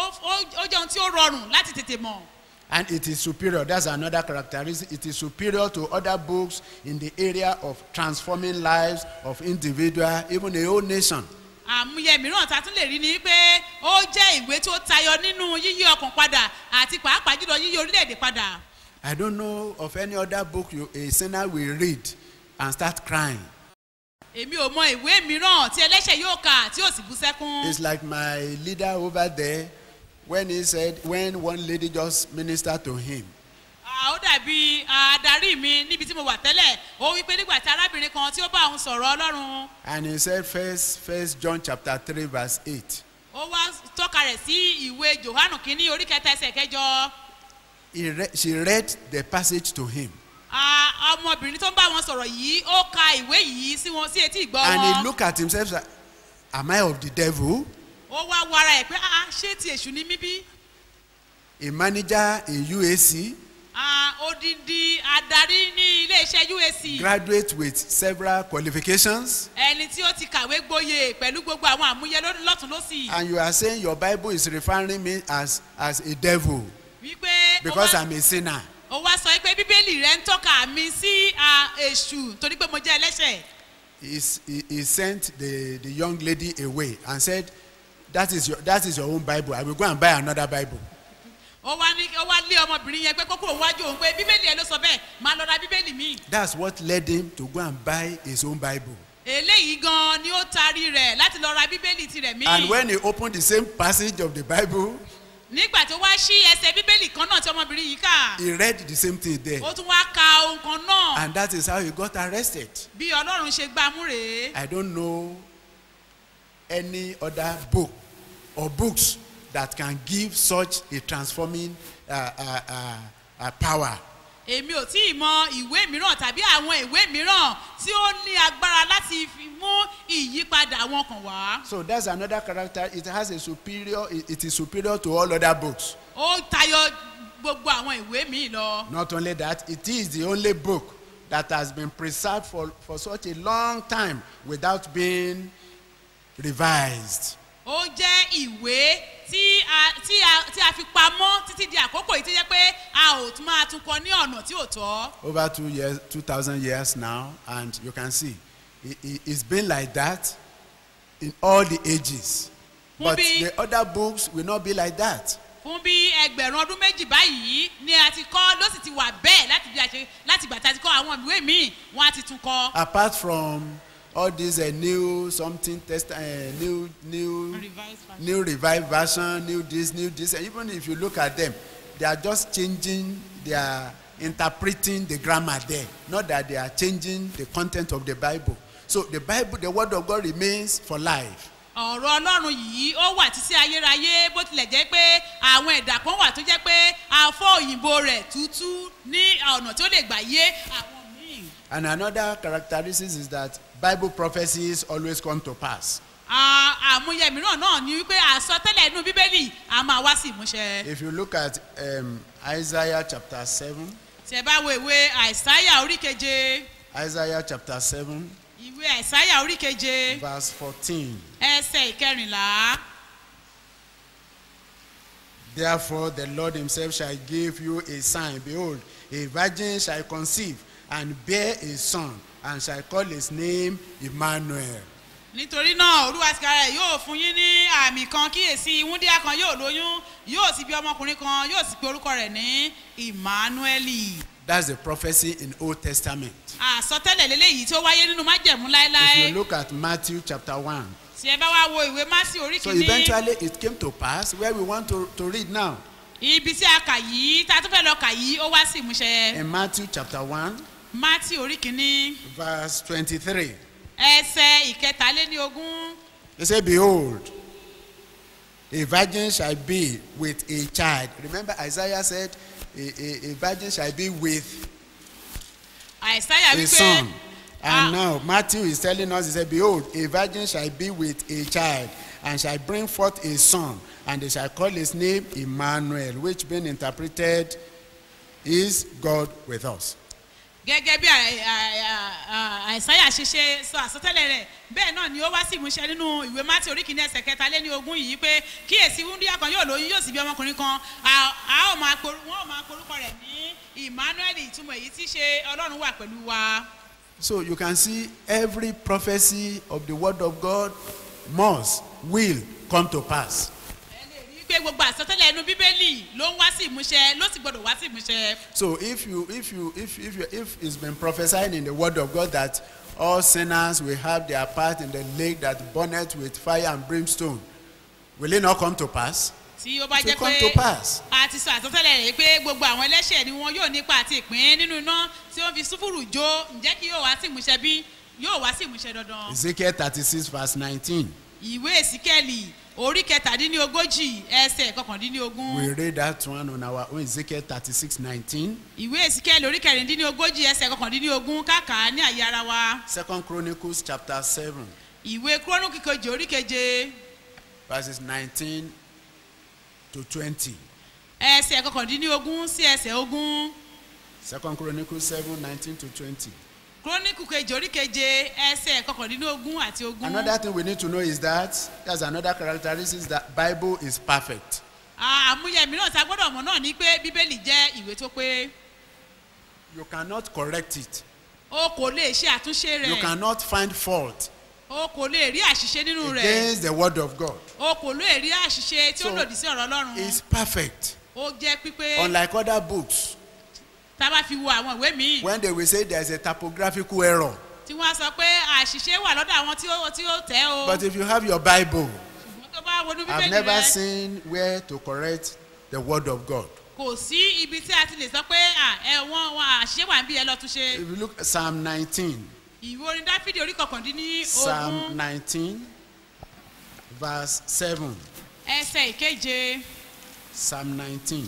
ó jẹ́ ohun tí ó rọrùn láti tètè mọ̀. And it is superior. That's another characteristic. It is superior to other books in the area of transforming lives of individual, even a whole nation. àmúyẹ mìíràn tá a tún lè rí ni pé ó jẹ́ ìwé tó tayọ nínú yíyí ọkàn padà àti pàápàá jùlọ yíyí orílẹ̀-èdè padà. I don't know of any other book a sinner will read and start crying. èmi ò mọ ìwé mìíràn tí ẹlẹ́ṣẹ̀ yóò kà tí yóò sì bú sẹ́kún. It's like my leader over there when he said, when one lady just ministered to him. ó dàbí adarí mi níbi tí mo wà tẹ́lẹ̀ ó wí pé nígbà tí arábìnrin kan tí ó bá òun sọ̀rọ̀ ọlọ́run. And he said, first John chapter 3 verse 8. ó wá tọ́ka rẹ̀ sí ìwé johannu kínní orí kẹta ẹsẹ̀ kẹjọ. She read the passage to him. ọmọbìnrin tó ń bá wọn sọ̀rọ̀ yìí ó ka ìwé yìí sí wọn sí etí ìgbọ́ wọn. And he looked at himself like, am I of the devil? ó wá wo ara ẹ̀ pé ṣé ti èṣù ni mí bí. A manager in UAC. odidi adarí ní ilé-iṣẹ́ UAC. Graduate with several qualifications. ẹni tí ó ti kàwé gboyè pẹ̀lú gbogbo àwọn àmúyẹ lọ́tún lọ́sì. And you are saying your Bible is referring me as a devil. wípé because I'm a sinner. ó wá sọ pé bíbélì rẹ̀ ń tọ́ka mi sí èṣù torí pé mo jẹ́ ẹlẹ́ṣẹ̀. He sent the young lady away and said, that is your own Bible. I will go and buy another Bible. ó wá lé ọmọbìnrin yẹn pé kó kúrò wájú òun pé bíbélì ẹ ló sọ bẹ́ẹ̀ máa lọ ra bíbélì mi. That's what led him to go and buy his own Bible. eléyìí gan ni ó taari rẹ̀ láti lọ ra bíbélì tirẹ̀ míì. And when he opened the same passage of the Bible, nígbà tó wá sí ẹsẹ̀ bíbélì kan náà tí ọmọbìnrin yìí kà. he read the same thing there. ó tún wá ka ohun kan náà. And that is how he got arrested. bí ọlọ́run ṣe gbá mú rèé. I don't know any other book or books that can give such a transforming power. èmi ò tí ì mọ ìwé mìíràn tàbí àwọn ìwé mìíràn tí ó ní agbára láti fi mú ìyípadà àwọn kan wá. So that's another character. It is superior to all other books. ó tayọ gbogbo àwọn ìwé míì lọ. Not only that, it is the only book that has been preserved for such a long time without being revised. ó jẹ́ ìwé tí a fi pamọ́ títí di àkókò yìí tó jẹ́ pé a ò tún máa tún kọ ní ọ̀nà tí ò tọ́. Over 2,000 years now, and you can see it's been like that in all the ages. But the other books will not be like that. fún bí ẹgbẹ̀rún ọdún méjì báyìí ni a ti kọ́ ló sì ti wà bẹ́ẹ̀ láti gbà tá a ti kọ́ àwọn ìwé míì wọ́n á ti tún kọ́. Apart from all these new something new revived version, new this, even if you look at them, they are just changing, they are interpreting the grammar there, not that they are changing the content of the Bible. So the Bible, the word of God remains for life. ọ̀rọ̀ ọlọ́run yìí ó wà títí ayérayé bó tilẹ̀ jẹ́ pé àwọn ẹ̀dà kan wà tó jẹ́ pé àfọ̀ òyìnbó rẹ̀ tútú ní ọ̀nà tó lè gbà yé àwọn míì. And another characteristic is that Bible prophecies always come to pass. àmúyẹ mìíràn náà ni wípé àsọtẹ́lẹ̀ inú bíbélì a máa wá sí ìmúṣẹ. If you look at Isaiah chapter 7. tí ẹ bá wo ìwé àìsáyà orí keje. Isaiah chapter 7. ìwé àìsáyà orí keje. Verse 14. ẹsẹ̀ ìkẹrìnlá. Therefore the Lord himself shall give you a sign. Behold, a virgin shall conceive and bear a son, and shall call his name Emmanuel. nítorí náà olúwa tìkára rẹ̀ yóò fún yín ní àmì kan kíyèsí wúndíá kan yóò lóyún yóò sì bí ọmọkùnrin kan yóò sì pe orúkọ rẹ̀ ní Emmanuel. That's the prophecy in Old Testament. àsọtẹ́lẹ̀ lélẹ́yìí tó wáyé nínú májẹ̀mú If láéláé. you look at Matthew chapter 1. tí ẹ bá wá wo ìwé Másì orí So kìíní. eventually it came to pass where we want to read now. ibi tí a kà yìí tá a tún fẹ́ lọ kà yìí ó wá sí ìmúṣẹ. In Matthew chapter 1, Mátì orí kìíní verse 23. ẹsẹ̀ ìkẹtàléníogún. He said, behold, a virgin shall be with a child. Remember Isaiah said, a virgin shall be with àìsáyà a wípé son. And now Matthew is telling us, he said, behold, a virgin shall be with a child, and shall bring forth a son, and they shall call his name Emmanuel, which being interpreted is God with us. gẹ́gẹ́ bí àìsáyà ṣe ṣe sọ àsọtẹ́lẹ̀ rẹ̀ bẹ́ẹ̀ náà ni ó wá sí ìmúṣẹ nínú ìwé Mátì orí kìíní ẹsẹ̀ kẹtàléníogún yìí pé kíyèsí wúndíá kan yóò lóyún yóò sì bí ọmọkùnrin kan wọ́n ò máa porúkọ rẹ̀ ní Emmanuel ìtumọ̀ èyí tí ṣe Ọlọ́run wà pẹ̀lú wa. So you can see every prophecy of the word of God will come to pass. pé gbogbo àsọtẹ́lẹ̀ inú bíbélì ló ń wá sí ìmúṣẹ ló sì gbọdọ̀ wá sí ìmúṣẹ. So if it's been prophesied in the word of God that all sinners will have their part in the lake that burneth with fire and brimstone, will it not come to pass? tí ó bá It will jẹ́ come pé to pass. a ti sọ àsọtẹ́lẹ̀ rẹ̀ pé gbogbo àwọn ẹlẹ́ṣẹ̀ ni wọn yóò nípa àti ìpín nínú iná tí ó fi súfúrù jó ǹjẹ́ kí yóò wá sí ìmúṣẹ bí yóò wá sí ìmúṣẹ dandan. Ezekiel 36 verse 19. ìwé èsíkẹ́lì orí kẹtàdínlógójì ẹsẹ̀ kọkàndínlógún. We read that one on our own, Ezekiel 36:19. ìwé èsíkẹ́lì orí kẹrìndínlógójì ẹsẹ̀ kọkàndínlógún káàkà ní àyè ara wa. 2 Chronicles chapter 7 ìwé kúrónìkì kejì orí keje verses 19 to 20. ẹsẹ̀ kọkàndínlógún sí ẹsẹ̀ ogún. 2 Chronicles 7, 19 to 20. kúrónìkì kejì orí keje ẹsẹ̀ kọkàndínlógún àti ogún. Another thing we need to know is that there's another characteristic that Bible is perfect. àmúyẹ mìíràn tá a gbọ́dọ̀ mọ̀ náà ni pé bíbélì jẹ́ ìwé tó pé. You cannot correct it. o kò lè ṣe àtúnṣe rẹ̀. You cannot find fault o kò lè rí àṣìṣe nínú rẹ̀. against the word of God. o kò lè rí àṣìṣe tí ó So, lòdì sí ọ̀rọ̀ Ọlọ́run. It's perfect. ó jẹ́ pípé Unlike other books, tá a bá fi wo àwọn ìwé míì when they will say there's a typographical error. tí wọ́n á sọ pé àṣìṣe wà lọ́dọ̀ àwọn tí ó tẹ̀ o. But if you have your Bible, ṣùgbọ́n tó bá wọnú I've bíbélì never rẹ̀ seen where to correct the word of God. kò sí ibi tí a ti lè sọ pé wọ́n àṣìṣe wà ń bí ẹ lọ́ọ́ tún ṣe. If you look at Psalm 19, ìwé orin Dáfídì orí kọkàndínlógún Psalm 19, verse 7. ẹsẹ̀ ìkeje. Psalm 19.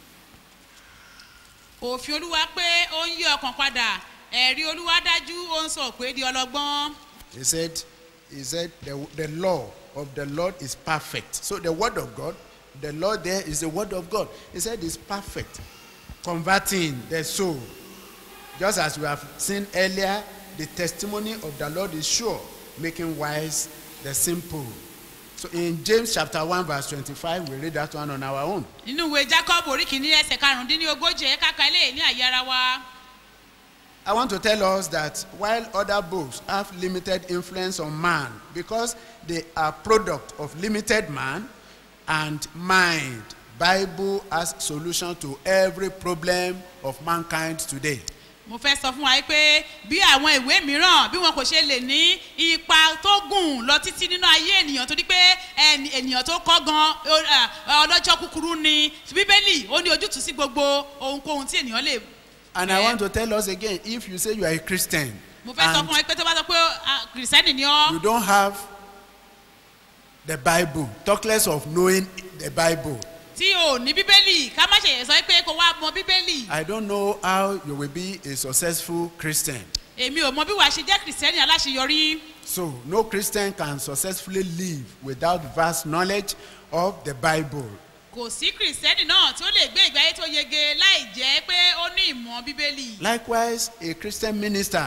òfin Olúwa pé ó ń yí ọkàn padà ẹ̀rí Olúwa dájú ó ń sọ òpè di ọlọ́gbọ́n. He said the law of the Lord is perfect. So the word of God, the law there is the word of God. He said it's perfect, converting the soul. Just as we have seen earlier, the testimony of the Lord is sure, making wise the simple. So in James chapter 1 verse 25, we read that one on our own. nínú ìwé Jacob orí kìíní ẹsẹ̀ karùndínlógójì ẹ̀ka kan eléyìí ní àyè ara wa. I want to tell us that while other books have limited influence on man because they are product of limited man and mind, Bible has solution to every problem of mankind today. mo fẹ́ sọ fún wa pé bí àwọn ìwé mìíràn bí wọn kò ṣe lè ní ipa tó gùn lọ títí nínú ayé ènìyàn torí pé ènìyàn tó kọ́ gan ọlọ́jọ́ kúkúrú ni bíbélì ó ní ojútùú sí gbogbo ohunkóhun tí ènìyàn lè. And I want to tell us again, if you say you are a Christian mo fẹ́ sọ and fún wa pé tó bá sọ pé kìrìsìtẹ́nì ni ọ́. you don't have the Bible, talk less of knowing the Bible. tí o ní bíbélì ká má ṣe sọ pé kó wá mọ bíbélì. I don't know how you will be a successful Christian. èmi ò mọ bí wàá ṣe jẹ́ kìrìsìtẹ́nì aláṣeyọrí. So no Christian can successfully live without vast knowledge of the Bible. kò sí kìrìsìtẹ́nì náà tí ó lè gbé ìgbé ayé tó yege láì jẹ́ pé ó ní ìmọ̀ bíbélì. Likewise, a Christian minister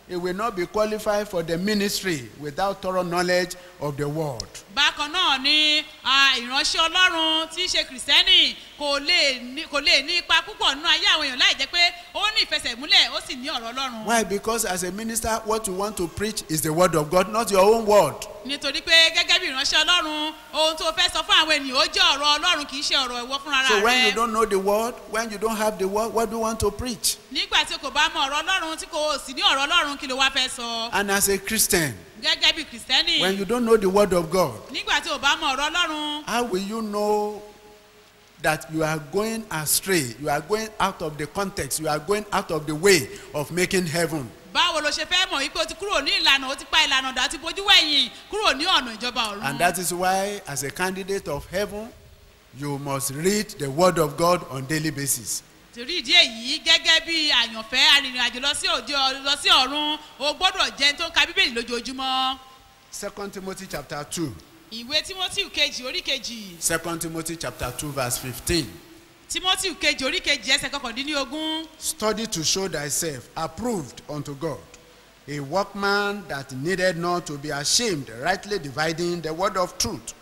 he will not be qualified for the ministry without thorough knowledge of the word. bákan náà ni ìránṣẹ́ ọlọ́run tí í ṣe kìrìsìtẹ́nì kò lè ní ipa púpọ̀ nínú ayé àwọn èèyàn láì jẹ́ pé ó ní ìfẹsẹ̀múlẹ̀ ó sì ní ọ̀rọ̀ ọlọ́run. Why? Because as a minister, what you want to preach is the word of God, not your own word. nítorí pé gẹ́gẹ́ bí ìránṣẹ́ ọlọ́run ohun tó fẹ́ sọ fún àwọn ènìyàn ó jẹ́ ọ̀rọ̀ ọlọ́run kì í ṣe ọ̀rọ̀ ìwọ fúnra rẹ. So when you don't know the word, when you don't have the word, what do you want to preach? nígbà tí o kò bá mọ ọ̀rọ̀ ọlọ́run tí kò sì ní ọ̀rọ̀ ọlọ́run kí ló wá fẹ́ sọ. And as a Christian, gẹ́gẹ́ bí kìrìsìtẹ́nì when you don't know the word of God, nígbà tí o bá mọ ọ̀rọ̀ ọlọ́run how will you know that you are going astray, you are going out of the context, you are going out of the way of making heaven? báwo ló ṣe fẹ́ mọ̀ wípé o ti kúrò ní ìlànà o ti pa ìlànà dà ti bójú wẹ̀yìn kúrò ní ọ̀nà ìjọba ọ̀run. And that is why, as a candidate of heaven, you must read the word of God on daily basis. torí ìdí èyí gẹ́gẹ́ bí àyànfẹ́ arìnrìnàjò lọ sí ọ̀run o gbọ́dọ̀ jẹ́ tó ń ka bíbélì lójoojúmọ́. 2 Timothy chapter 2. ìwé timothy kejì orí kejì. 2 Timothy chapter 2 verse 15. timothy kejì orí kejì ẹsẹ̀ kọkàndínlógún. Study to show thyself approved unto God, a workman that needed not to be ashamed, rightly dividing the word of truth.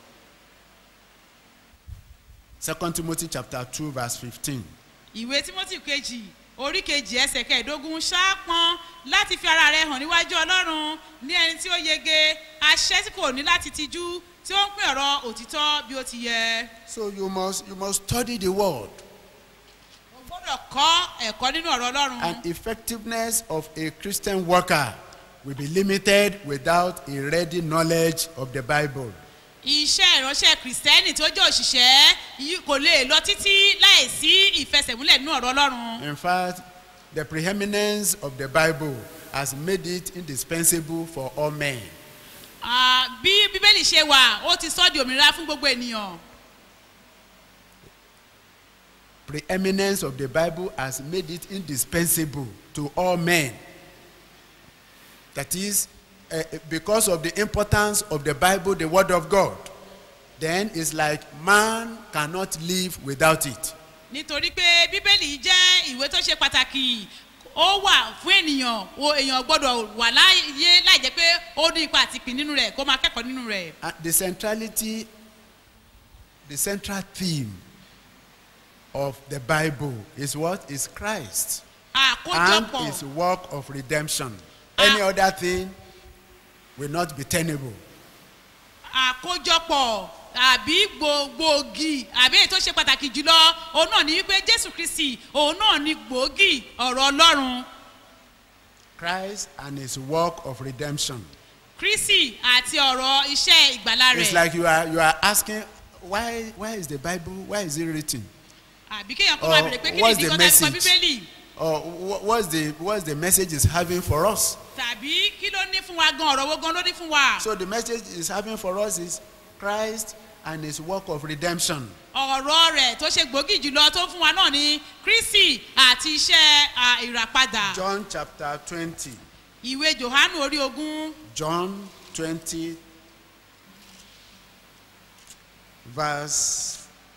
2 Timothy chapter 2 verse 15. ìwé timothy kejì orí kejì ẹsẹ̀ kẹẹ̀dógún ṣáàpọn láti fi ara rẹ hàn níwájú ọlọ́run ní ẹni tí ó yege aṣẹ́ tí kò ní láti tijú tí ó ń pín ọ̀rọ̀ òtítọ́ bí ó ti yẹ. So you must study the word. o gbọ́dọ̀ kọ́ ẹ̀kọ́ nínú ọ̀rọ̀ ọlọ́run. And effectiveness of a Christian worker will be limited without a ready knowledge of the Bible. iṣẹ́ ìránṣẹ́ kìrìsìtẹ́nì tó jẹ́ òṣìṣẹ́ kò lè lọ títí láì sí ìfẹsẹ̀múlẹ̀ nínú ọ̀rọ̀ ọlọ́run. In fact, the preeminence of the Bible has made it indispensable for all men. bí bíbélì ṣe wà ó ti sọ́ di òmìnira fún gbogbo ènìyàn. Preeminence of the Bible has made it indispensable to all men. That is, because of the importance of the Bible, the word of God, then it's like man cannot live without it. nítorí pé bíbélì jẹ́ ìwé tó ṣe pàtàkì ó wà fún ènìyàn gbọ́dọ̀ wà láyé láì jẹ́ pé ó ní ipa àti ìpín nínú rẹ̀ kó máa kẹ́kọ̀ọ́ nínú rẹ̀. The central theme of the Bible is what? Is Christ and his work of redemption. Any other thing will not be tenable. àkójọpọ̀ àbí gbòógì àbí èyí tó ṣe pàtàkì jùlọ òun náà ní wípé jésù kristi òun náà ní gbòógì ọ̀rọ̀ ọlọ́run. Christ and his work of redemption. kristi àti ọ̀rọ̀ iṣẹ́ ìgbàlà rẹ̀. It's like you are asking, why is the Bible, why is it written? àbí kéèyàn kó máa bèrè pé kí ni ìdí kọ́tà nípa bíbélì. Or what's the message is having for us? tàbí kí ló ní fún wa gan ọ̀rọ̀ wo gan ló ní fún wa. So the message is having for us is Christ and his work of redemption. ọ̀rọ̀ rẹ̀ tó ṣe gbòógì jùlọ tó fún wa náà ni kristi àti iṣẹ́ ìràpadà. John chapter 20. ìwé johanu orí ogún. John 20 verse.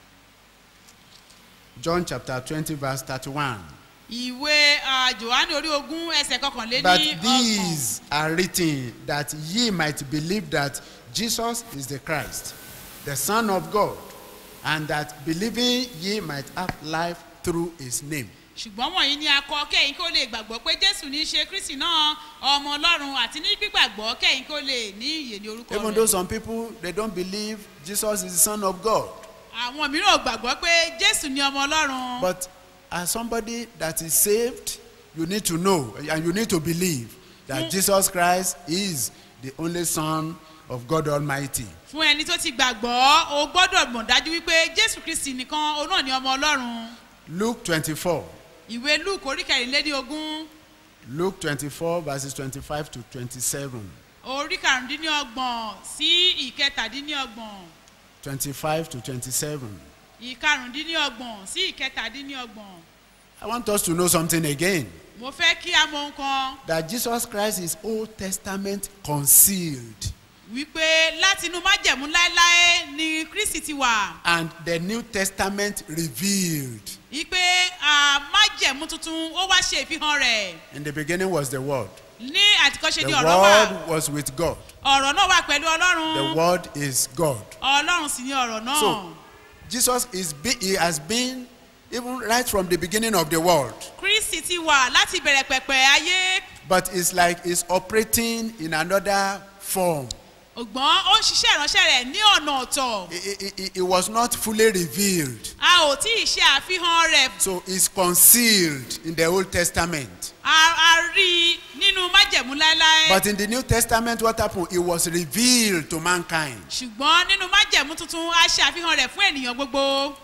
John chapter 20 verse 31. ìwé johanu orí ogún ẹsẹ̀ kọkànléní But ọgbọ̀n. these are written that ye might believe that Jesus is the Christ, the Son of God, and that believing ye might have life through his name. ṣùgbọ́n wọ̀nyí ni a kọ kẹ́yìn kó lè gbàgbọ́ pé jésù ní í ṣe kristi náà ọmọ ọlọ́run àti ní gbígbàgbọ́ kẹ́yìn kó lè ní ìyè ní orúkọ rẹ̀. Even though some people, they don't believe Jesus is the Son of God. àwọn mìíràn ò gbàgbọ́ pé jésù ní ọmọ ọlọ́run. But as somebody that is saved, you need to know and you need to believe that Jesus Christ is the only Son of God Almighty. fún ẹni tó ti gbàgbọ́ o gbọ́dọ̀ mọ̀ dájú wípé jésù kristi nìkan òun náà ni ọmọ ọlọ́run. Luke 24. ìwé luke orí kẹrìnlélógún. Luke 24 verses 25 to 27. orí karùndínlọ́gbọ̀n sí ìkẹtàdínlọ́gbọ̀n. 25 to 27. ìkarùndínlọ́gbọ̀n sí ìkẹtàdínlọ́gbọ̀n. I want us to know something again. mo fẹ́ kí a mọ nǹkan. That Jesus Christ is Old Testament concealed. wípé láti inú májẹ̀mú láéláé ni kristi ti wà. And the New Testament revealed. wípé májẹ̀mú tuntun ó wá ṣe ìfihàn rẹ̀. In the beginning was the Word. ní àtikọ́ṣe ní The ọ̀rọ̀ wà. Word was with God. Ọ̀rọ̀ náà wà pẹ̀lú The Ọlọ́run. Word is God. Ọlọ́run sì ni ọ̀rọ̀ náà. So, Jesus he has been even right from the beginning of the world. Kristi ti wà láti bẹ̀rẹ̀ pẹ̀pẹ̀ ayé. But it's like he's operating in another form. Ògbọ́n ó ń ṣiṣẹ́ ìránṣẹ́ rẹ̀ ní ọ̀nà ọ̀tọ̀. It was not fully revealed. A ò tí ì ṣe àfihàn rẹ̀. So it's concealed in the Old Testament. A rí i nínú májẹ̀mú láéláé. But in the New Testament, what happened? It was revealed to mankind. Ṣùgbọ́n nínú májẹ̀mú tuntun a ṣe àfihàn rẹ̀ fún ènìyàn gbogbo.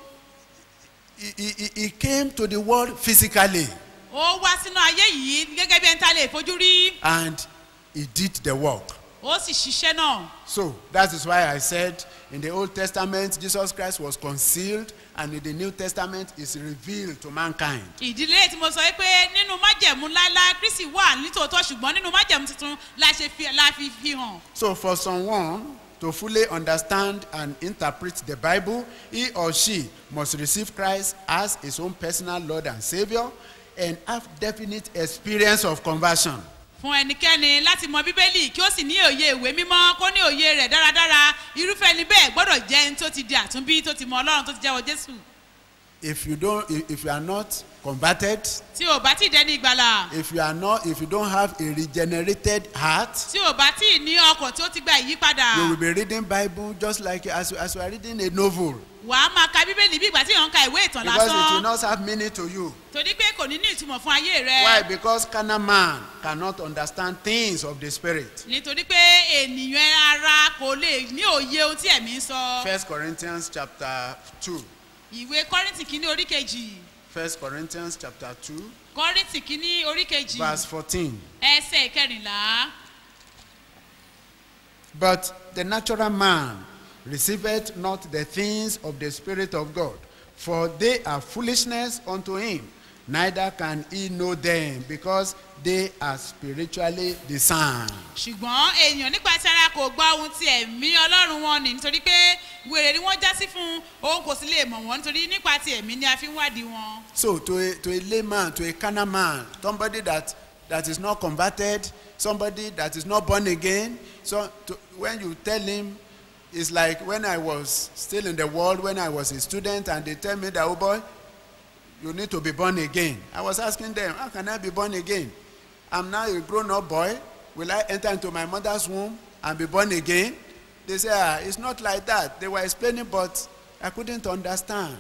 He came to the world physically. Ó wá sínú ayé yìí gẹ́gẹ́ bí ẹni tá a lè fojú rí. And he did the work. Ó sì ṣiṣẹ́ náà. So that is why I said in the Old Testament, Jesus Christ was concealed, and in the New Testament, is revealed to mankind. Ìdílé tí mo sọ pé nínú májẹ̀mú láéláé Kristi wà nítòótọ́ ṣùgbọ́n nínú májẹ̀mú tuntun la fi fi hàn. So for someone to fully understand and interpret the Bible, he or she must receive Christ as his own personal Lord and Savior and have definite experience of conversion. Fún ẹnikẹ́ni láti mọ Bíbélì kí ó sì ní òye ìwé mímọ́ kó ní òye rẹ̀ dáradára irúfẹ́ ẹni bẹ́ẹ̀ gbọ́dọ̀ jẹ́ ẹni tó ti di àtúnbí tó ti mọ Ọlọ́run tó ti jẹ́wọ́ Jésù. If you are not converted, Tí o bá tí dẹni ìgbàlà. if you don't have a regenerated heart, Tí o bá tí ní ọkàn tí ó ti gba ìyípadà. you will be reading Bible just like as you are reading a novel. Wàá máa ka Bíbélì bí ìgbà tí èèyàn ń ka ìwé ìtàn Because it will lásán. not have meaning to you. Torí pé kò ní ní ìtumọ̀ fún ayé rẹ. Why? Because carnal man cannot understand things of the spirit. Nítorí pé ènìyàn ara kò lè ní òye ohun tí ẹ̀mí ń sọ. 1 Corinthians chapter 2. Ìwé Kọ́ríńtì kìíní orí kejì. 1 Corinthians chapter 2, Kọ́ríńtì kìíní orí kejì. verse 14. Ẹsẹ̀ ìkẹrìnlá. But the natural man receiveth not the things of the Spirit of God, for they are foolishness unto him, neither can he know them, because they are spiritually discerned. Ṣùgbọ́n èèyàn nípa ti ara kò gba ohun tí ẹ̀mí Ọlọ́run wọn ní nítorí pé wèrè ni wọ́n já sí fún òun kò sì lè mọ̀ wọ́n nítorí nípa ti ẹ̀mí ni a fi ń wádìí wọn. So to a layman, to a carnal man, somebody that is not converted, somebody that is not born again, when you tell him, it's like when I was still in the world, when I was a student, and they tell me that, oh boy, you need to be born again. I was asking them, how can I be born again? I'm now a grown-up boy. Will I enter into my mother's womb and be born again? They say, it's not like that. They were explaining, but I couldn't understand.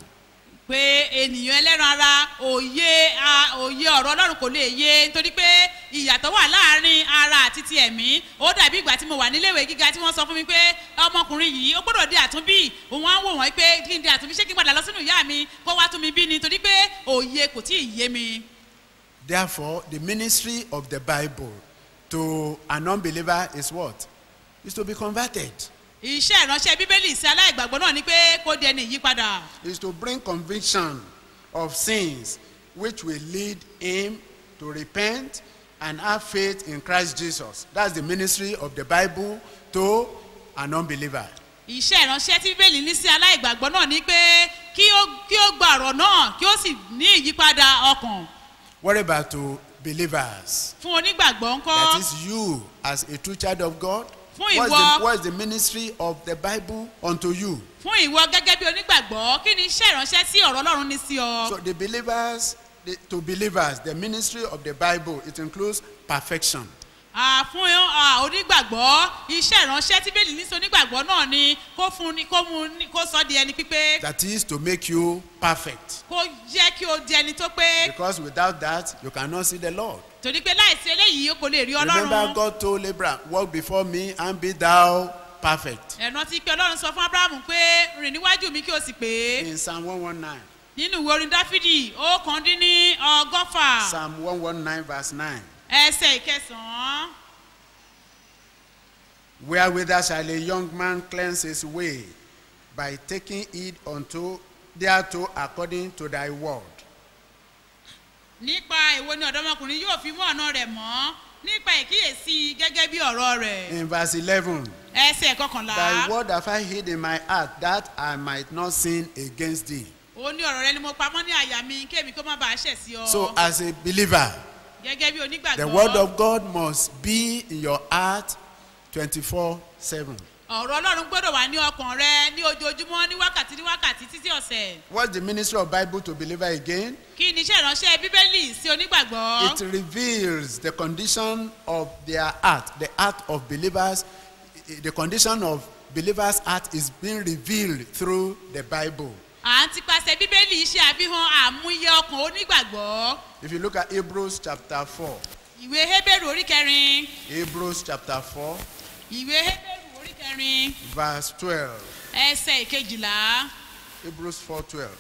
Pé ènìyàn ẹlẹ́ran ara òye ọ̀rọ̀ Ọlọ́run kò lè yé nítorí pé ìyàtọ̀ wà láàrin ara àti ti ẹ̀mí. Ó dàbí ìgbà tí mo wà níléèwé gíga tí wọ́n sọ fún mi pé ọmọkùnrin yìí ó gbọ́dọ̀ di àtúnbí. Òun á wò wọ́n pé kí n di àtúnbí ṣé kí n padà lọ sínú ìyá mi kó wá tún mi bí ni nítorí pé òye kò tí ì yé mi. Therefore, the ministry of the Bible to an unbeliever is what? Is to be converted. Iṣẹ́ ìránṣẹ́ Bíbélì sí aláìgbàgbọ́ náà ni pé kó di ẹni ìyípadà. Is to bring conviction of sins which will lead him to repent and have faith in Christ Jesus. That's the ministry of the Bible to an unbeliever. Iṣẹ́ ìránṣẹ́ tí Bíbélì ní sí aláìgbàgbọ́ náà ni pé kí ó gba ọ̀rọ̀ náà kí ó sì ní ìyípadà ọkàn. What about to believers? Fún onígbàgbọ́ ńkọ́. That is you as a true child of God. Fún ìwọ. What is the ministry of the Bible unto you? Fún ìwọ gẹ́gẹ́ bí onígbàgbọ́ kí ni iṣẹ́ ìránṣẹ́ sí ọ̀rọ̀ Ọlọ́run ní sí ọ. So the believers, to believers, the ministry of the Bible, it includes perfection. Fún onígbàgbọ́ iṣẹ́ ìránṣẹ́ tí Bíbélì ní sí onígbàgbọ́ náà ni kó sọ di ẹni pípé. That is to make you perfect. Kó jẹ́ kí o di ẹni tó pé. Because without that, you cannot see the Lord. Torí pé láìsí eléyìí o kò lè rí Ọlọ́run. Remember, God told Abraham, walk before me and be thou perfect. Ẹ rántí pé Ọlọ́run sọ fún Ábúráhámù pé rìn níwájú mi kí o sì pé. In Psalm 119. Nínú ìwé orin Dáfídì 119. Psalm 119 verse 9. Ẹsẹ̀ ìkẹsàn-án. Wherewith shall a young man cleanse his way? By taking heed thereto according to thy word. Nípa èwo ni ọ̀dọ́mọkùnrin yóò fi mú ọ̀nà rẹ̀ mọ́ nípa ìkíyèsí gẹ́gẹ́ bí ọ̀rọ̀ rẹ̀. In verse 11. Ẹsẹ̀ 11. Thy word have I hid in my heart, that I might not sin against thee. Ó ní ọ̀rọ̀ rẹ ni mo pamọ́ ní àyà mi kémi kó má bàa ṣẹ̀ sí ọ. So as a believer, Gẹ́gẹ́ bí onígbàgbọ́. The word of God must be in your heart 24/7. Ọ̀rọ̀ Ọlọ́run gbọ́dọ̀ wà ní ọkàn rẹ ní ojoojúmọ́ ní wákàtí títí ọ̀sẹ̀. What's the ministry of Bible to believer again? Kí ni iṣẹ́ ìránṣẹ́ Bíbélì sí onígbàgbọ́? It reveals the condition of their heart, the heart of believers. The condition of believers' heart is being revealed through the Bible. À ń tipasẹ̀ Bíbélì ṣe àfihàn àmúyẹ ọkàn onígbàgbọ́. If you look at Hebrews chapter 4. Ìwé Hébérù orí kẹrin. Hebrews chapter 4. Ìwé Hébérù orí kẹrin. Verse 12. Ẹsẹ̀ ìkejìlá. Hebrews 4:12.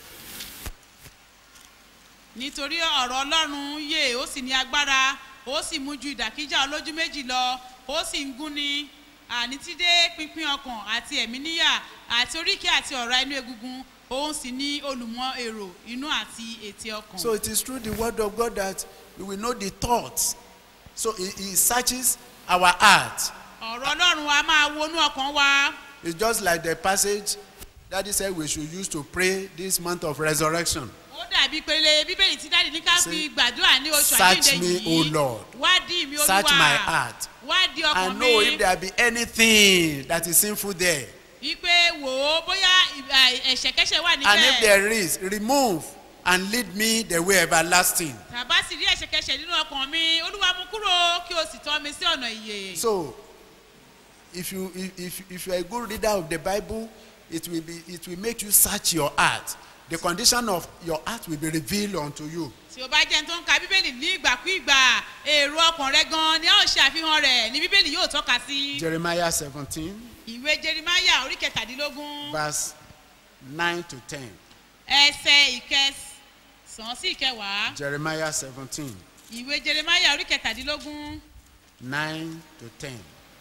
Nítorí ọ̀rọ̀ Ọlọ́run yè ó sì ní agbára ó sì mú ju ìdàkíjà olójú méjì lọ ó sì ń gúnni àní tí dé pínpín ọkàn àti ẹ̀mí níyà àti oríkèé àti ọ̀rá inú egungun òun sì ní olùmọ̀ èrò inú àti ètè ọkàn. So it is through the word of God that we will know the thoughts. So he searches our heart. Ọ̀rọ̀ Ọlọ́run wa máa wọnú ọkàn wa. It's just like the passage Daddy said we should use to pray this month of resurrection. Ó dàbí pele Bíbélì tí Dáàdì ní ká fi gbàdúrà ní oṣù Search àjíǹde me, O yìí. Lord. Wádìí mi Olúwa. Search my heart. Wádìí ọkàn And mi. know if there be anything that is sinful there. Wípé wò ó bóyá ẹ̀ṣẹ̀kẹ́ṣẹ̀ wà níbẹ̀. And if there is, remove and lead me the way everlasting. Tàbá sì rí ẹ̀ṣẹ̀kẹ́ṣẹ̀ nínú ọkàn mi, Olúwa mú kúrò kí o sì tọ́ mi sí ọ̀nà ìyè. So, if you are a good reader of the Bible, it will make you search your heart. The condition of your heart will be revealed unto you. Tí o bá jẹ́ tó ń ka Bíbélì ní ìgbàkúìgbà, èrò ọkàn rẹ gan ni a ó ṣe àfihàn rẹ̀ ní Bíbélì yóò tọ́ka sí. Jeremiah 17. Ìwé Jeremáyà orí kẹtàdínlógún. Verse 9-10. Ẹsẹ̀ ìkẹsàn-án sí ìkẹwàá. Jeremiah 17. Ìwé Jeremáyà orí kẹtàdínlógún. 9-10.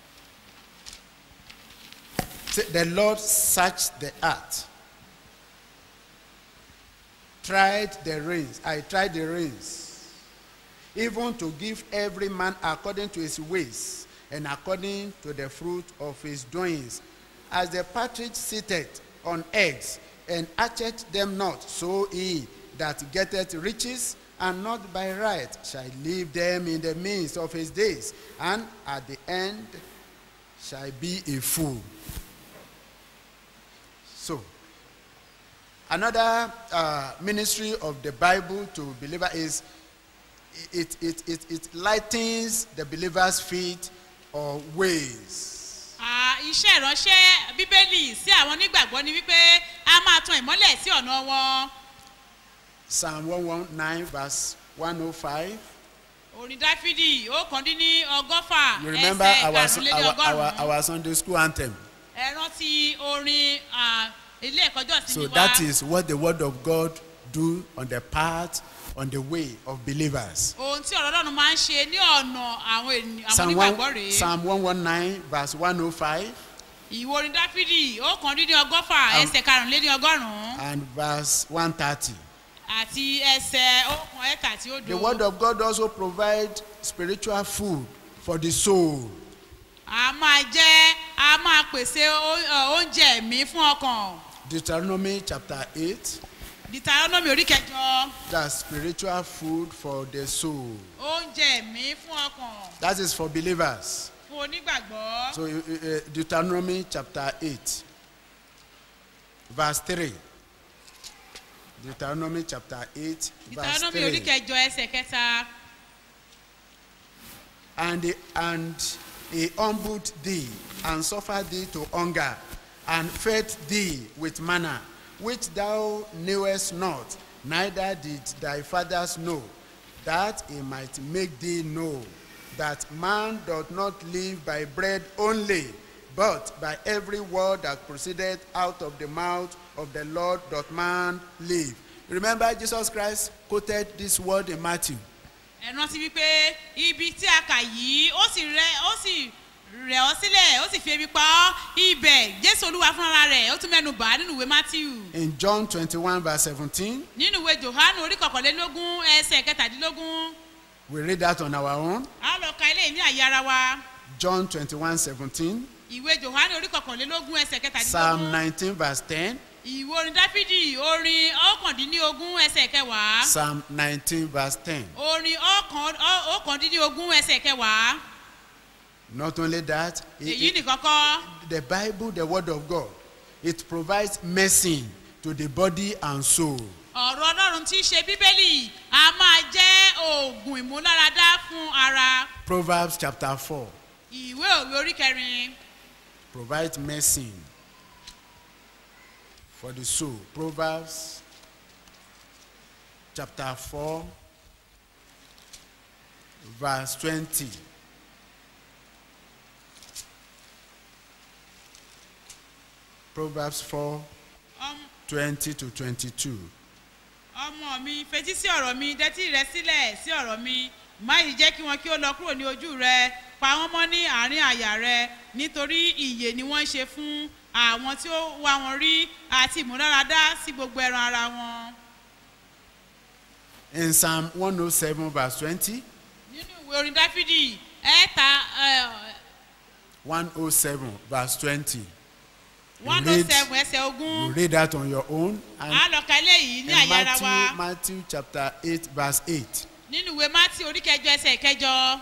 Say, the Lord searched the heart. I tried the reins, even to give every man according to his ways and according to the fruit of his doings. As the partridge sitteth on eggs and hatcheth them not, so he that getteth riches and not by right shall leave them in the midst of his days, and at the end shall be a fool. So, another ministry of the Bible to believer is it lightens the believer's feet or ways. Iṣẹ́ ìránṣẹ́ Bíbélì sí àwọn onígbàgbọ́ ni wípé a máa tan ìmọ́lẹ̀ sí ọ̀nà wọn. Psalm 119 verse 105. Orin Dáfídì ọ̀kándínlọ́gọ́fà You remember our Sunday school anthem. Ẹ rántí orin ilé ẹ̀kọ́jọ́ sí So ni wa. that is what the word of God do on the path, on the way of believers. Ohun tí ọ̀rọ̀ Ọlọ́run máa ń ṣe ní ọ̀nà àwọn onígbàgbọ́ rèé. Psalm 119 verse 105. Ìwé orin Dáfídì ọ̀kándínlọ́gọ́fà ẹsẹ̀ karùnléníọgọ́rùn-ún. And verse 130. Àti ẹsẹ̀ ọ̀kan ẹ̀ka tí ó do. The word of God also provide spiritual food for the soul. A máa pèsè oúnjẹ ẹ̀mí fún ọkàn. Deuteronomy chapter 8. Deuteronomy orí kẹjọ. That's spiritual food for the soul. Oúnjẹ ẹ̀mí fún ọkàn. That is for believers. Fún onígbàgbọ́. So Deuteronomy chapter 8 verse 3. Deuteronomy chapter 8 verse 3. Deuteronomy orí kẹjọ ẹsẹ̀ kẹta. And he humbled thee and suffered thee to hunger and fed thee with manna, which thou knewest not, neither did thy fathers know, that he might make thee know that man doth not live by bread only, but by every word that proceedeth out of the mouth of the Lord doth man live. Remember, Jesus Christ quoted this word in Matthew. Ẹ rántí wípé ibi tí a kà yìí ó sì rẹ̀ ọ́ sílẹ̀ ó sì fi ebi pa ọ́ ibẹ̀ Jésù Olúwa fúnra rẹ̀ ó tún mẹ́nu bà á nínú ìwé Matthew. In John 21 verse 17. Nínú ìwé Jòhánù orí kọkànlélógún ẹsẹ̀ kẹtàdínlógún. We read that on our own. A lọ ka eléyìí ní àyè ara wa. John 21:17. Ìwé Jòhánù orí kọkànlélógún ẹsẹ̀ kẹtàdínlógún. Psalm 19 verse 10. ìwé orin dáfídì orin ọ̀kàndínlógún ẹsẹ̀ kẹwàá. Psalm 19 verse 10. orin ọ̀kàndínlógún ẹsẹ̀ kẹwàá. Not only that, èyí nìkan kọ́. the Bible, the word of God, it provides medicine to the body and soul. ọ̀rọ̀ ọlọ́run tí í ṣe bíbélì a máa jẹ́ oògùn ìmúláradá fún ara. Proverbs chapter 4 ìwé òwe orí kẹrin. provides medicine for the soul. Proverbs chapter 4 verse 20. Proverbs 4 20 to 22. ọmọ mi fetí sí ọ̀rọ̀ mi dẹ́tí rẹ sílẹ̀ sí ọ̀rọ̀ mi má yìí jẹ́ kí wọn kí ó lọ kúrò ní ojú rẹ pa wọ́n mọ́ ní àárín àyà rẹ nítorí ìyè ni wọ́n ń ṣe fún àwọn tí ó wá wọn rí àti ìmúláradá sí gbogbo ẹran ara wọn. In Psalm 107 verse 20. nínú ìwé orin dáfídì ẹ̀ẹ́ta 107 verse 20. 107 ẹsẹ̀ ogún. You read that on your own. And a lọ ka eléyìí ní àyà ara wa. Matthew chapter 8 verse 8. nínú ìwé mátí orí kẹjọ ẹsẹ̀ kẹjọ.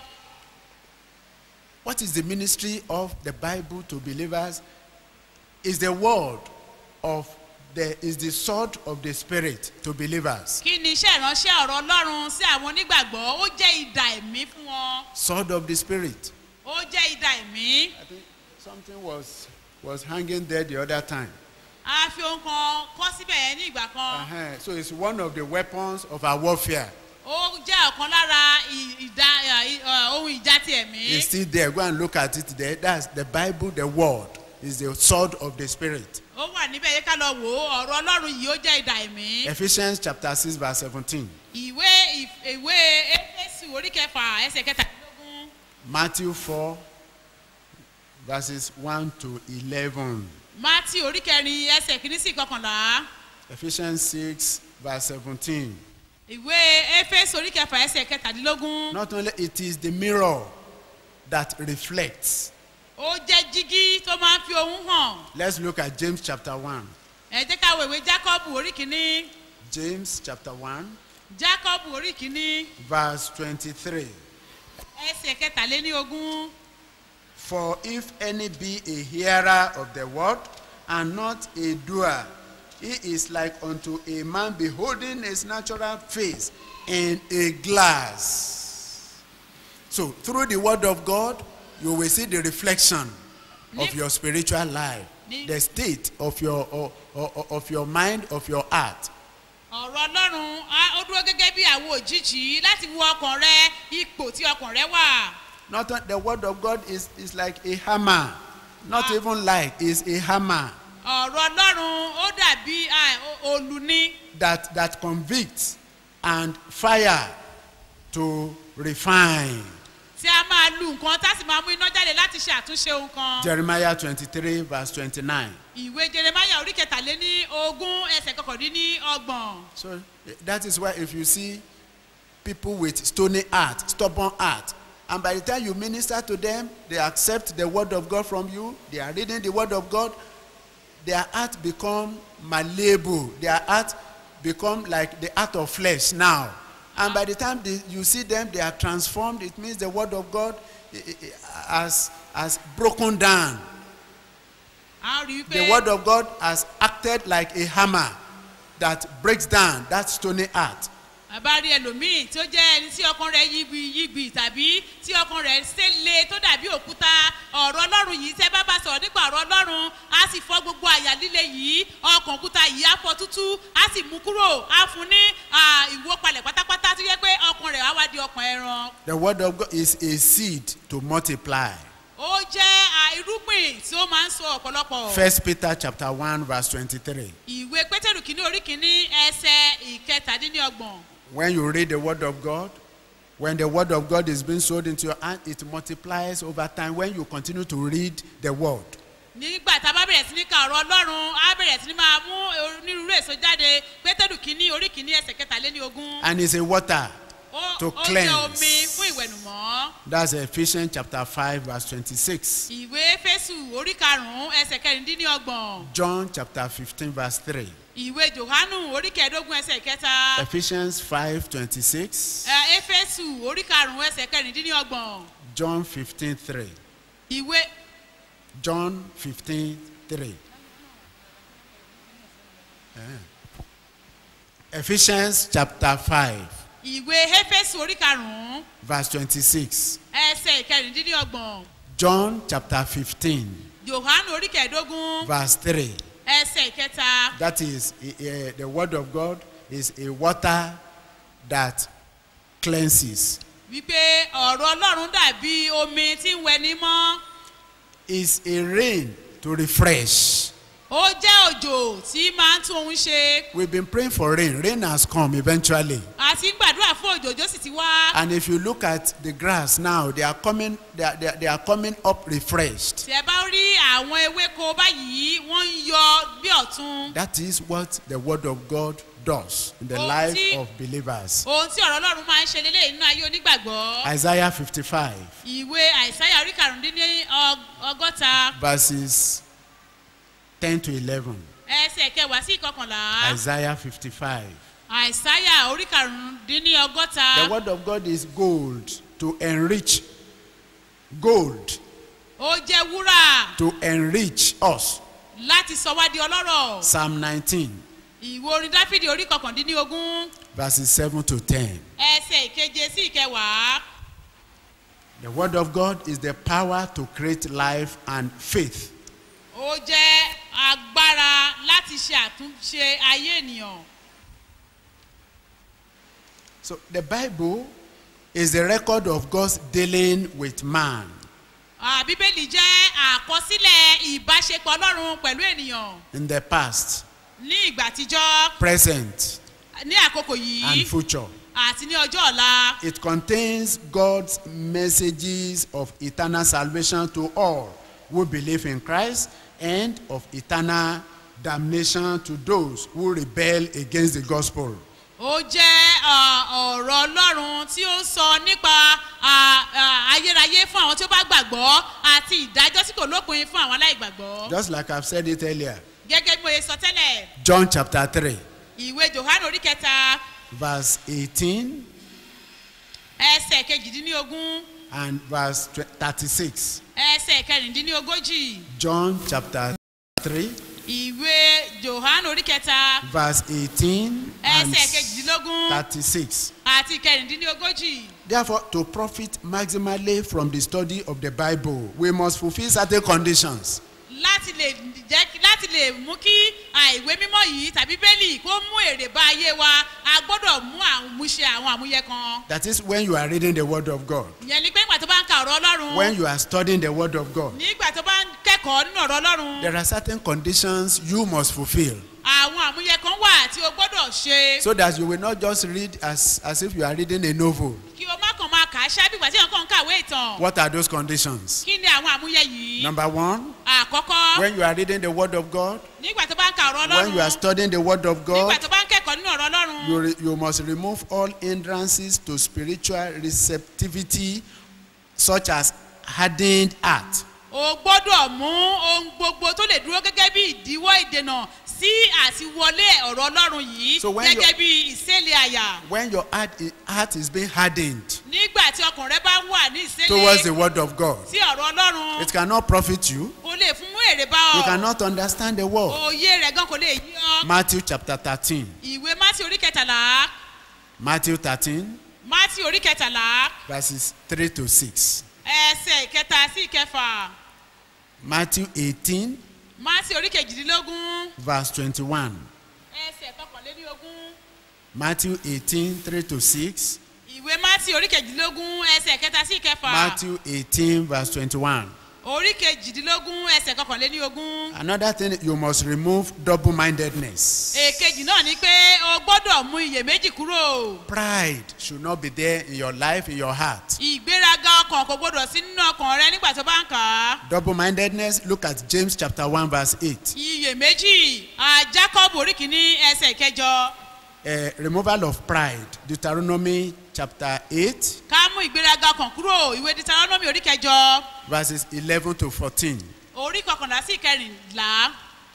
What is the ministry of the Bible to believers? Is the word of is the sword of the Spirit to believers. kí ni iṣẹ́ ìránṣẹ́ ọ̀rọ̀ ọlọ́run sí àwọn onígbàgbọ́ ó jẹ́ idà ẹ̀mí fún wọn. Sword of the Spirit. ó jẹ́ idà ẹ̀mí. I think something was hanging there the other time. a fi ohun kan kọ́ síbẹ̀ yẹn ní ìgbà kan. So it's one of the weapons of our warfare. ó jẹ́ ọ̀kan lára ohun ìjà ti ẹ̀mí. It's still there. Go and look at it there. That's the Bible, the word is the sword of the Spirit. ó wà níbẹ̀ yẹ ká lọ wò ó ọ̀rọ̀ ọlọ́run yìí ó jẹ́ idà ẹ̀mí. Ephesians chapter 6 verse 17. ìwé Éfésù orí kẹfà ẹsẹ̀ kẹtàdínlógún. Matthew 4 verses 1 to 11. Mátí orí kẹrin ẹsẹ̀ kìíní sí kọkànlá. Ephesians 6 verse 17. ìwé Éfésù orí kẹfà ẹsẹ̀ kẹtàdínlógún. Not only it is the mirror that reflects. ó jẹ́ jígí tó máa ń fi ohun hàn. Let's look at James chapter 1. ẹ jẹ́ ká wo ìwé Jákọ́bù orí kìíní. James chapter 1 Jákọ́bù orí kìíní verse 23. ẹsẹ̀ kẹtàléníogún. For if any be a hearer of the word and not a doer, he is like unto a man beholding his natural face in a glass. So through the word of God, you will see the reflection of your spiritual life, the state of your mind, of your heart. ọ̀rọ̀ ọlọ́run ó dúró gẹ́gẹ́ bí àwo òjijì láti wo ọkàn rẹ ipò tí ọkàn rẹ wà. Not the word of God is like a hammer, not even like, is a hammer. ọ̀rọ̀ ọlọ́run ó dàbí òòlù ni. That convicts and fire to refine. tí a máa lu nǹkan tá a sì máa mú iná jáde láti ṣe àtúnṣe ohun kan. Jeremiah 23 verse 29. ìwé Jeremáyà orí kẹtàléníogún ẹsẹ̀ kọkàndínlọ́gbọ̀n. So that is why if you see people with stony heart, stubborn heart, and by the time you minister to them, they accept the word of God from you, they are reading the word of God, their heart become malleable, their heart become like the heart of flesh now. And by the time you see them, they are transformed. It means the word of God has broken down. The word of God has acted like a hammer that breaks down that stony heart. àbárí ẹlòmíì tí ó jẹ́ ẹni tí ọkàn rẹ̀ yígbi tàbí tí ọkàn rẹ̀ ṣẹlẹ̀ tó dàbí òkúta ọ̀rọ̀ ọlọ́run yìí tẹ́ bá sọ̀rọ̀ nípa ọ̀rọ̀ ọlọ́run á sì fọ́ gbogbo àyà líle yìí ọkàn òkúta yìí á fọ́ tútú á sì mú kúrò á fún ní ìwópalẹ̀ pátápátá tó yẹ pé ọkàn rẹ̀ á wá di ọkàn ẹran. The word of God is a seed to multiply. ó jẹ́ irúgbìn tí ó máa ń so ọ̀pọ̀lọpọ̀. 1 Peter chapter 1 verse 23. ìwé Pétérù kìíní orí kìíní ẹsẹ̀ ìkẹtàdínlọ́gbọ̀n. When you read the word of God, when the word of God is being sowed into your hand, it multiplies over time when you continue to read the word. nígbà tá a bá bẹ̀rẹ̀ sí ní ka ọ̀rọ̀ ọlọ́run á bẹ̀rẹ̀ sí ní máa mú onírúurú èso jáde. Pétérù kìíní orí kìíní ẹsẹ̀ kẹtàléníogún. And it's a water to cleanse. ó jẹ́ omi fún ìwẹ̀nùmọ́. That's Ephesians chapter 5 verse 26. ìwé Éfésù orí karùn-ún ẹsẹ̀ kẹrìndínlọ́gbọ̀n. John chapter 15 verse 3. Ìwé Jòhánù orí kẹẹ̀dógún ẹsẹ̀ kẹta. Ephesians 5:26. Éfésù orí karùn-ún ẹsẹ̀ kẹrìndínlọ́gbọ̀n. John 15:3. Ìwé John 15:3. Ephesians chapter 5 ìwé Éfésù orí karùn-ún verse 26. ẹsẹ̀ kẹrìndínlọ́gbọ̀n. John chapter 15 Jòhánù orí kẹẹ̀dógún verse 3. ẹsẹ̀ kẹta. That is, the word of God is a water that cleanses. Wípé ọ̀rọ̀ Ọlọ́run dàbí omi tí ń wẹni mọ́. Is a rain to refresh. Ó jẹ́ òjò tí máa ń tún ohun ṣe. We've been praying for rain. Rain has come eventually. Àti gbàdúrà fún òjò, òjò sì ti wá. And if you look at the grass now, they are coming up refreshed. Tí ẹ bá rí àwọn ewéko báyìí, wọ́n ń yọ bí ọ̀tun. That is what the word of God does in the life of believers. Ohun tí ọ̀rọ̀ Ọlọ́run máa ń ṣe lélẹ́yìn nínú ayé onígbàgbọ́. Isaiah 55 Ìwé Àìsáyà orí karùndínlọ́gọ́ta. verses 10 to 11. Ẹsẹ̀ kẹwàá sí ìkọkànlá. Isaiah 55. Àìsáyà orí karùndínlọ́gọ́ta. The word of God is gold to enrich. Gold Ó jẹ́ wúrà to enrich us. láti sọ wá di ọlọ́rọ̀. Psalm 19 Ìwé orin Dáfídì orí kọkàndínlógún. verses 7 to 10. Ẹsẹ̀ ìkeje sí ìkẹwàá. The word of God is the power to create life and faith. Ó jẹ́ agbára láti ṣe àtúnṣe ayé ènìyàn. So the Bible is the record of God's dealing with man. Bíbélì jẹ́ àkọsílẹ̀ ìbáṣepọ̀ Ọlọ́run pẹ̀lú ènìyàn. In the past, Ní ìgbà àtijọ́, present, ní àkókò yìí, and future. àti ní ọjọ́ ọ̀la. It contains God's messages of eternal salvation to all who believe in Christ and of eternal damnation to those who rebel against the gospel. Ó jẹ́ ọ̀rọ̀ Ọlọ́run tí ó sọ nípa ayérayé fún àwọn tí ó bá gbàgbọ́ àti ìdájọ́ tí kò lópin fún àwọn aláìgbàgbọ́. Just like I've said it earlier. Gẹ́gẹ́ bí mo ṣe sọ tẹ́lẹ̀. John chapter 3 Ìwé Jòhánù orí kẹta verse 18 ẹsẹ̀ kejìdínlógún and verse 36. ẹsẹ̀ kẹrìndínlógójì. John chapter 3 Ìwé Jòhánù orí kẹta verse 18 and ẹsẹ̀ kejìdínlógún 36. àti kẹrìndínlógójì. Therefore, to profit maximally from the study of the Bible, we must fulfill certain conditions. Láti lè mú kí ìwé mímọ́ yìí tàbí Bíbélì kó mú èrè bá ayé wa, a gbọ́dọ̀ mú àmúṣe àwọn àmúyẹ kan. That is when you are reading the word of God. Ìyẹn ni pé nígbà tó bá ń ka ọ̀rọ̀ Ọlọ́run. When you are studying the word of God. Nígbà tó bá ń kẹ́kọ̀ọ́ nínú ọ̀rọ̀ Ọlọ́run. There are certain conditions you must fulfill. Àwọn àmúyẹ kan wà tí o gbọ́dọ̀ ṣe. So that you will not just read as if you are reading a novel. Kí o má kàn máa kà á ṣáá bí ìgbà tí èèyàn kàn ń kàwé ìtàn. What are those conditions? Kí ni àwọn àmúyẹ yìí? Number one, Àkọ́kọ́. when you are reading the word of God. Nígbà tó bá ń ka ọ̀rọ̀ Ọlọ́run. When you are studying the word of God. Nígbà tó bá ń kẹ́kọ̀ọ́ nínú ọ̀rọ̀ Ọlọ́run. You must remove all hindrances to spiritual receptivity, such as hardened heart. O gbọ́dọ̀ mú ohun gbogbo tó lè dúró gẹ́gẹ́ bí ìdíwọ́ ìdènà sí àtiwọlé ọ̀rọ̀ Ọlọ́run yìí gẹ́gẹ́ bí ìṣẹ̀lẹ̀ àyà. When your heart is being hardened. Nígbà tí ọkàn rẹ bá wà ní ìṣẹ̀lẹ̀. Towards the word of God. Sí ọ̀rọ̀ Ọlọ́run. It cannot profit you. Kò lè fún mú èrè bá ọ. You cannot understand the word. Òye rẹ̀ gan kò lè yí ọ. Matthew chapter 13. Ìwé Mátì orí kẹtàlá. Matthew 13. Mátì orí kẹtàlá. Verses 3 to 6. Ẹsẹ̀ ìkẹta sí ìkẹfà. Matthew 18. Mátì orí kejìdínlógún. Verse 21. Ẹsẹ̀ kọkànlélógún. Matthew 18, 3 to 6. Ìwé Mátì orí kejìdínlógún ẹsẹ̀ kẹta sí ìkẹfà. Matthew 18, verse 21. Orí kejìdínlógún ẹsẹ̀ kọkànlélógún. Another thing, you must remove double-mindedness. Èkejì náà ni pé o gbọ́dọ̀ mú iyèméjì kúrò. Pride should not be there in your life, in your heart. Ìgbéraga ọkàn kò gbọ́dọ̀ sí nínú ọkàn rẹ nígbà tó bá ń kà á. Double-mindedness, look at James chapter 1, verse 8. Iyèméjì, Jacob orí kìíní ẹsẹ̀ ìkẹjọ. Removal of pride, Deuteronomy chapter 8. Ká mú ìgbéraga ọkàn kúrò, ìwé Deuteronomy orí kẹjọ. Verses 11 to 14. orí kọkànlá sí ìkẹrìnlá.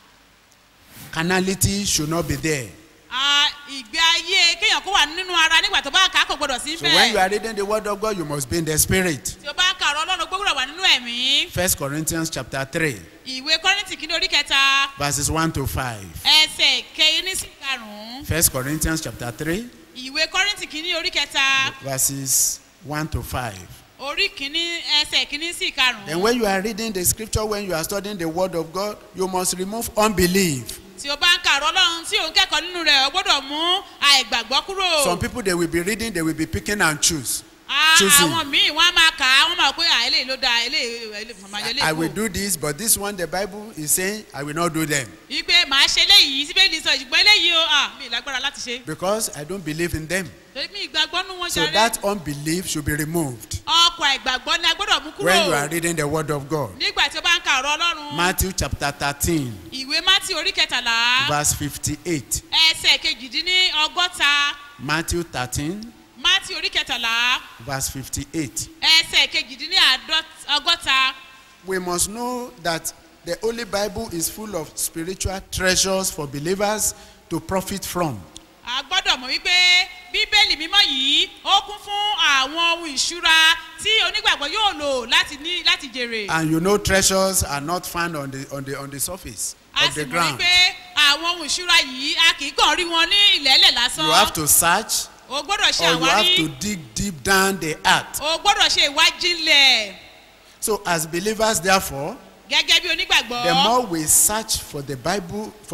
Carnality should not be there. Ìgbé ayé kéèyàn kó wà nínú ara nígbà tó bá kà á kò gbọdọ̀ sí So when you bẹ́ẹ̀. are reading the word of God, you must be in the spirit. Tí o bá ń ka ọ̀rọ̀ Ọlọ́run gbọ́dọ̀ wà nínú ẹ̀mí. 1 Corinthians chapter 3, Ìwé Kọ́ríńtì kìíní orí kẹta verses 1 to 5. ẹsẹ̀ kẹyìn sí karùn-ún. 1 Corinthians chapter 3, Ìwé Kọ́ríńtì kìíní orí kẹta verses 1 to 5. orí kìíní ẹsẹ̀ kìíní sí karùn-ún. Then when you are reading the scripture, when you are studying the word of God, you must remove unbelief. Tí o bá ń ka ọ̀rọ̀ Ọlọ́run tí o ń kẹ́kọ̀ọ́ nínú rẹ̀ o gbọ́dọ̀ mú àìgbàgbọ́ kúrò. Some people, they will be reading, they will be picking and choosing. Àwọn míì wọ́n á máa kà á wọ́n máa pé eléyìí ló dáa eléyìí màmá jẹ I will eléyìí kù. do this, but this one, the Bible is saying, I will not do them. Ipe màá ṣe eléyìí síbélì sọ ṣùgbọ́n eléyìí o mi lágbára láti ṣe. Because I don't believe in them. Torí mi ìgbàgbọ́ nú wọn So ṣàrẹ́. that unbelief should be removed Ọkọ̀ àìgbàgbọ́ ni a gbọ́dọ̀ mú when you are kúrò. reading the word of God. Nígbà tí o bá ń ka ọ̀rọ̀ Ọlọ́run. Matthew chapter 13, Ìwé Mátì orí kẹtàlá. verse 58. Ẹsẹ̀ kejìdínní ọgọ́ta. Matthew 13, Mátì orí kẹtàlá. verse 58. Ẹsẹ̀ kejìdínní ọgọ́ta. We must know that the Holy Bible is full of spiritual treasures for believers to profit from. A gbọ́dọ̀ mọ̀ wípé Bíbélì mímọ́ yìí ó kún fún àwọn ohun ìṣúra tí onígbàgbọ́ yóò lò láti jèrè. And you know treasures are not found on the surface A of sì the mọ̀ ground. wípé àwọn ohun ìṣúra yìí a kì í kàn rí wọn ní ilẹ̀ẹ́lẹ̀ lásán. You have to search, O gbọ́dọ̀ ṣe or you have to àwárí. dig deep down the earth. O gbọ́dọ̀ ṣe ìwádìílẹ̀. So as believers, therefore, Gẹ́gẹ́ bí onígbàgbọ́. the more we search for the Bible, for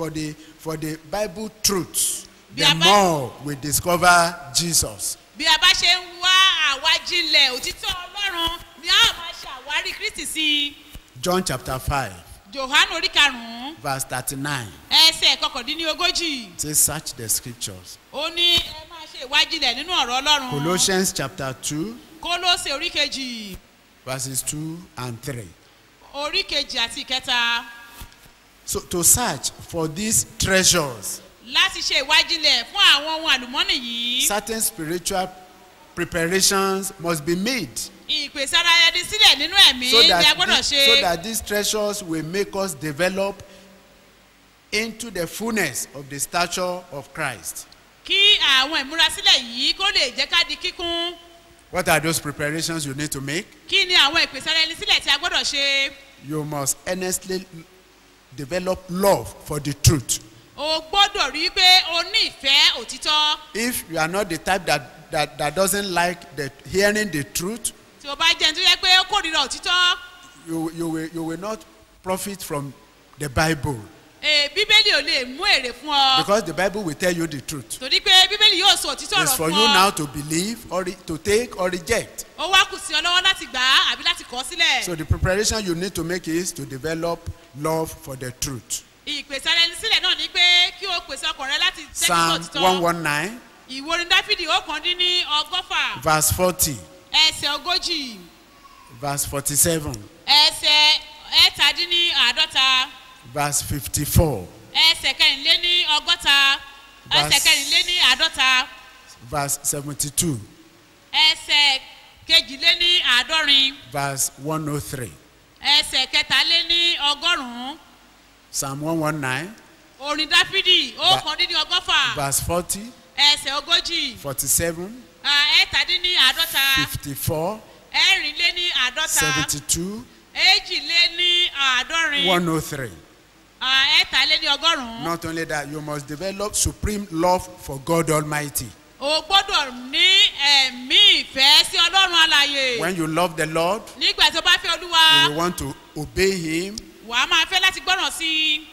the Bible truths, Bí the a bá- more we discover Jesus. Bí a bá ṣe ń wá àwájílẹ̀ òtítọ́ Ọlọ́run ni a máa ṣe àwárí Kristi sí i. John chapter 5, Jòhánù orí karùn-ún verse 39. ẹsẹ̀ kọkàndínlógójì. Say, search the scriptures. Ó ní ẹ máa ṣe ìwádìílẹ̀ nínú ọ̀rọ̀ Ọlọ́run. Colossians chapter 2, Kólósè orí kejì verses 2 and 3. orí kejì àti ìkẹta. So to search for these treasures, Láti ṣe ìwádìílẹ̀ fún àwọn ohun àlùmọ́nì yìí. certain spiritual preparations must be made Ìpèsè ara ẹni sílẹ̀ nínú ẹ̀mí so ni a that, gbọ́dọ̀ so ṣe. that these treasures will make us develop into the fullness of the stature of Christ. Kí àwọn ìmúrasílẹ̀ yìí kó lè jẹ́ ká di kíkún. What are those preparations you need to make? Kí ni àwọn ìpèsè ara ẹni sílẹ̀ tí a gbọ́dọ̀ ṣe? You must earnestly develop love for the truth. O gbọ́dọ̀ rí pé o ní ìfẹ́ òtítọ́. If you are not the type that doesn't like hearing the truth, Tí o bá jẹ́ ẹni tó yẹ pé ó kórìíra òtítọ́. you will not profit from the Bible. Bíbélì ò lè mú èrè fún ọ. Because the Bible will tell you the truth. Torí pé Bíbélì yóò sọ òtítọ́ It's ọ̀rọ̀ for fún you now ọ. to believe or to take or reject. Ó wá kù sí ọ lọ́wọ́ láti gbà á àbí láti kọ̀ ọ́ sílẹ̀. So the preparation you need to make is to develop love for the truth. Ìpèsè ara ẹni sílẹ̀ náà ni pé kí o pèsè ọkàn rẹ láti tẹ́tí Psalm òtítọ́. 119, Ìwé orin Dáfídì ọ̀kándínlọ́gọ́fà verse 40, ẹsẹ̀ ogójì verse 47, ẹsẹ̀ ẹ̀tàdínníàádọ́ta verse 54, ẹsẹ̀ kẹrìnléníọgọ́ta ẹsẹ̀ kẹrìnléníàádọ́ta verse 72, ẹsẹ̀ kejìléníàádọ́rin verse 103. ẹsẹ̀ kẹtàléníọgọ́rùn-ún Psalm 119, orin Dáfídì ọ̀kándínlọ́gọ́fà verse 40, ẹsẹ̀ ogójì 47, ẹ̀tàdínníàádọ́ta 54, ẹ̀rìnléníàádọ́ta 72, èjìléníàádọ́rin 103. ẹ̀tàléníọgọ́rùn-ún. Not only that, you must develop supreme love for God Almighty. O gbọ́dọ̀ ní ẹ̀mí ìfẹ́ sí Ọlọ́run alààyè. When you love the Lord, Nígbà tí o bá fẹ́ Olúwa, you will want to obey Him. wà á máa fẹ́ láti gbọ́ràn sí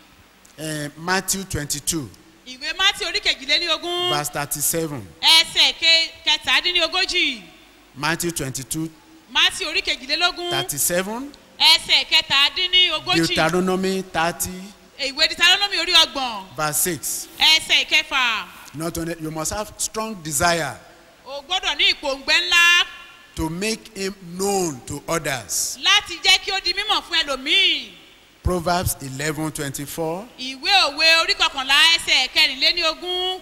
Matthew 22, i. Ìwé Mátì orí kejìléníogún verse 37. ẹsẹ̀ kẹtàdínlógójì. Matthew 22, Mátì orí kejìlélógún 37. ẹsẹ̀ kẹtàdínlógójì. Deuteronomy 30, Ìwé Deuteronomy orí ọgbọ̀n verse 6. ẹsẹ̀ ìkẹfà. Not only, you must have strong desire O gbọ́dọ̀ ní ìpòǹgbẹ ńlá to make Him known to others. láti jẹ́ kí ó di mímọ̀ fún ẹlòmíì. Proverbs 11:24, Ìwé òwe orí kọkànlá ẹsẹ̀ kẹrìnléníogún.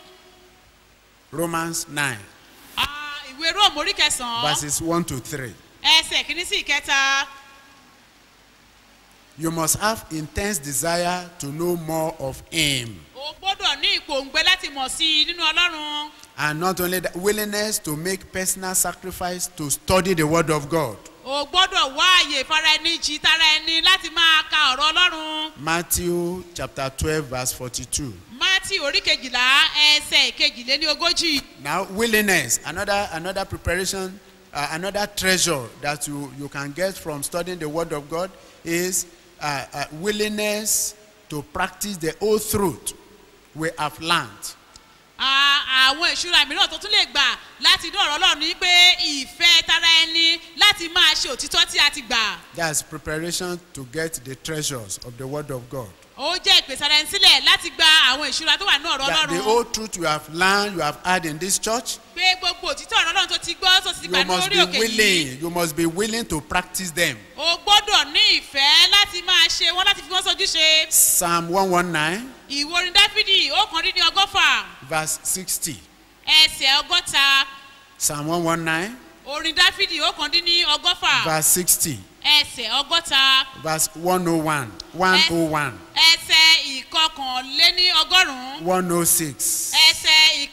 Romans 9, Ìwé Róòmù orí kẹsàn-án verses 1 to 3. ẹsẹ̀ kìíní sí ìkẹta. You must have intense desire to know more of him. O gbọ́dọ̀ ní ìpòǹgbẹ láti mọ̀ sí i nínú Ọlọ́run. And not only that, willingness to make personal sacrifice to study the word of God. O gbọ́dọ̀ wá àyè ìfara ẹni jì tara ẹni láti máa ka ọ̀rọ̀ Ọlọ́run. Matthew chapter 12 verse 42. Mátì orí kejìlá ẹsẹ̀ ìkejìléníogójì. Now willingness, another preparation, another treasure that you can get from studying the word of God is willingness to practice the whole truth we have learned. Àwọn ìṣúra mìíràn tó tún lè gbà láti inú ọ̀rọ̀ Ọlọ́run ni pé ìfẹ́ tara ẹni láti máa ṣe òtítọ́ tí a ti gbà. That's preparation to get the treasures of the word of God. Ó jẹ́ ìpèsè ara ẹni sílẹ̀ láti gba àwọn ìṣúra tó wà ní ọ̀rọ̀ That the Ọlọ́run. whole truth you have learned, you have heard in this church, Pé gbogbo òtítọ́ ọ̀rọ̀ Ọlọ́run tó ti gbọ́ tó ti gbà you ní must orí be òkè yìí. willing. You must be willing to practice them. O gbọ́dọ̀ ní ìfẹ́ láti máa ṣe wọ́n láti fi wọ́n sojú ṣe. Psalm 119 Ìwé orin Dáfídì 119 verse 60. ẹsẹ̀ 60. Psalm 119 Orin Dáfídì 119 verse 60. ẹsẹ̀ 60. Verse 101. 101. Ẹsẹ̀ ìkọkànléní 106. ẹsẹ̀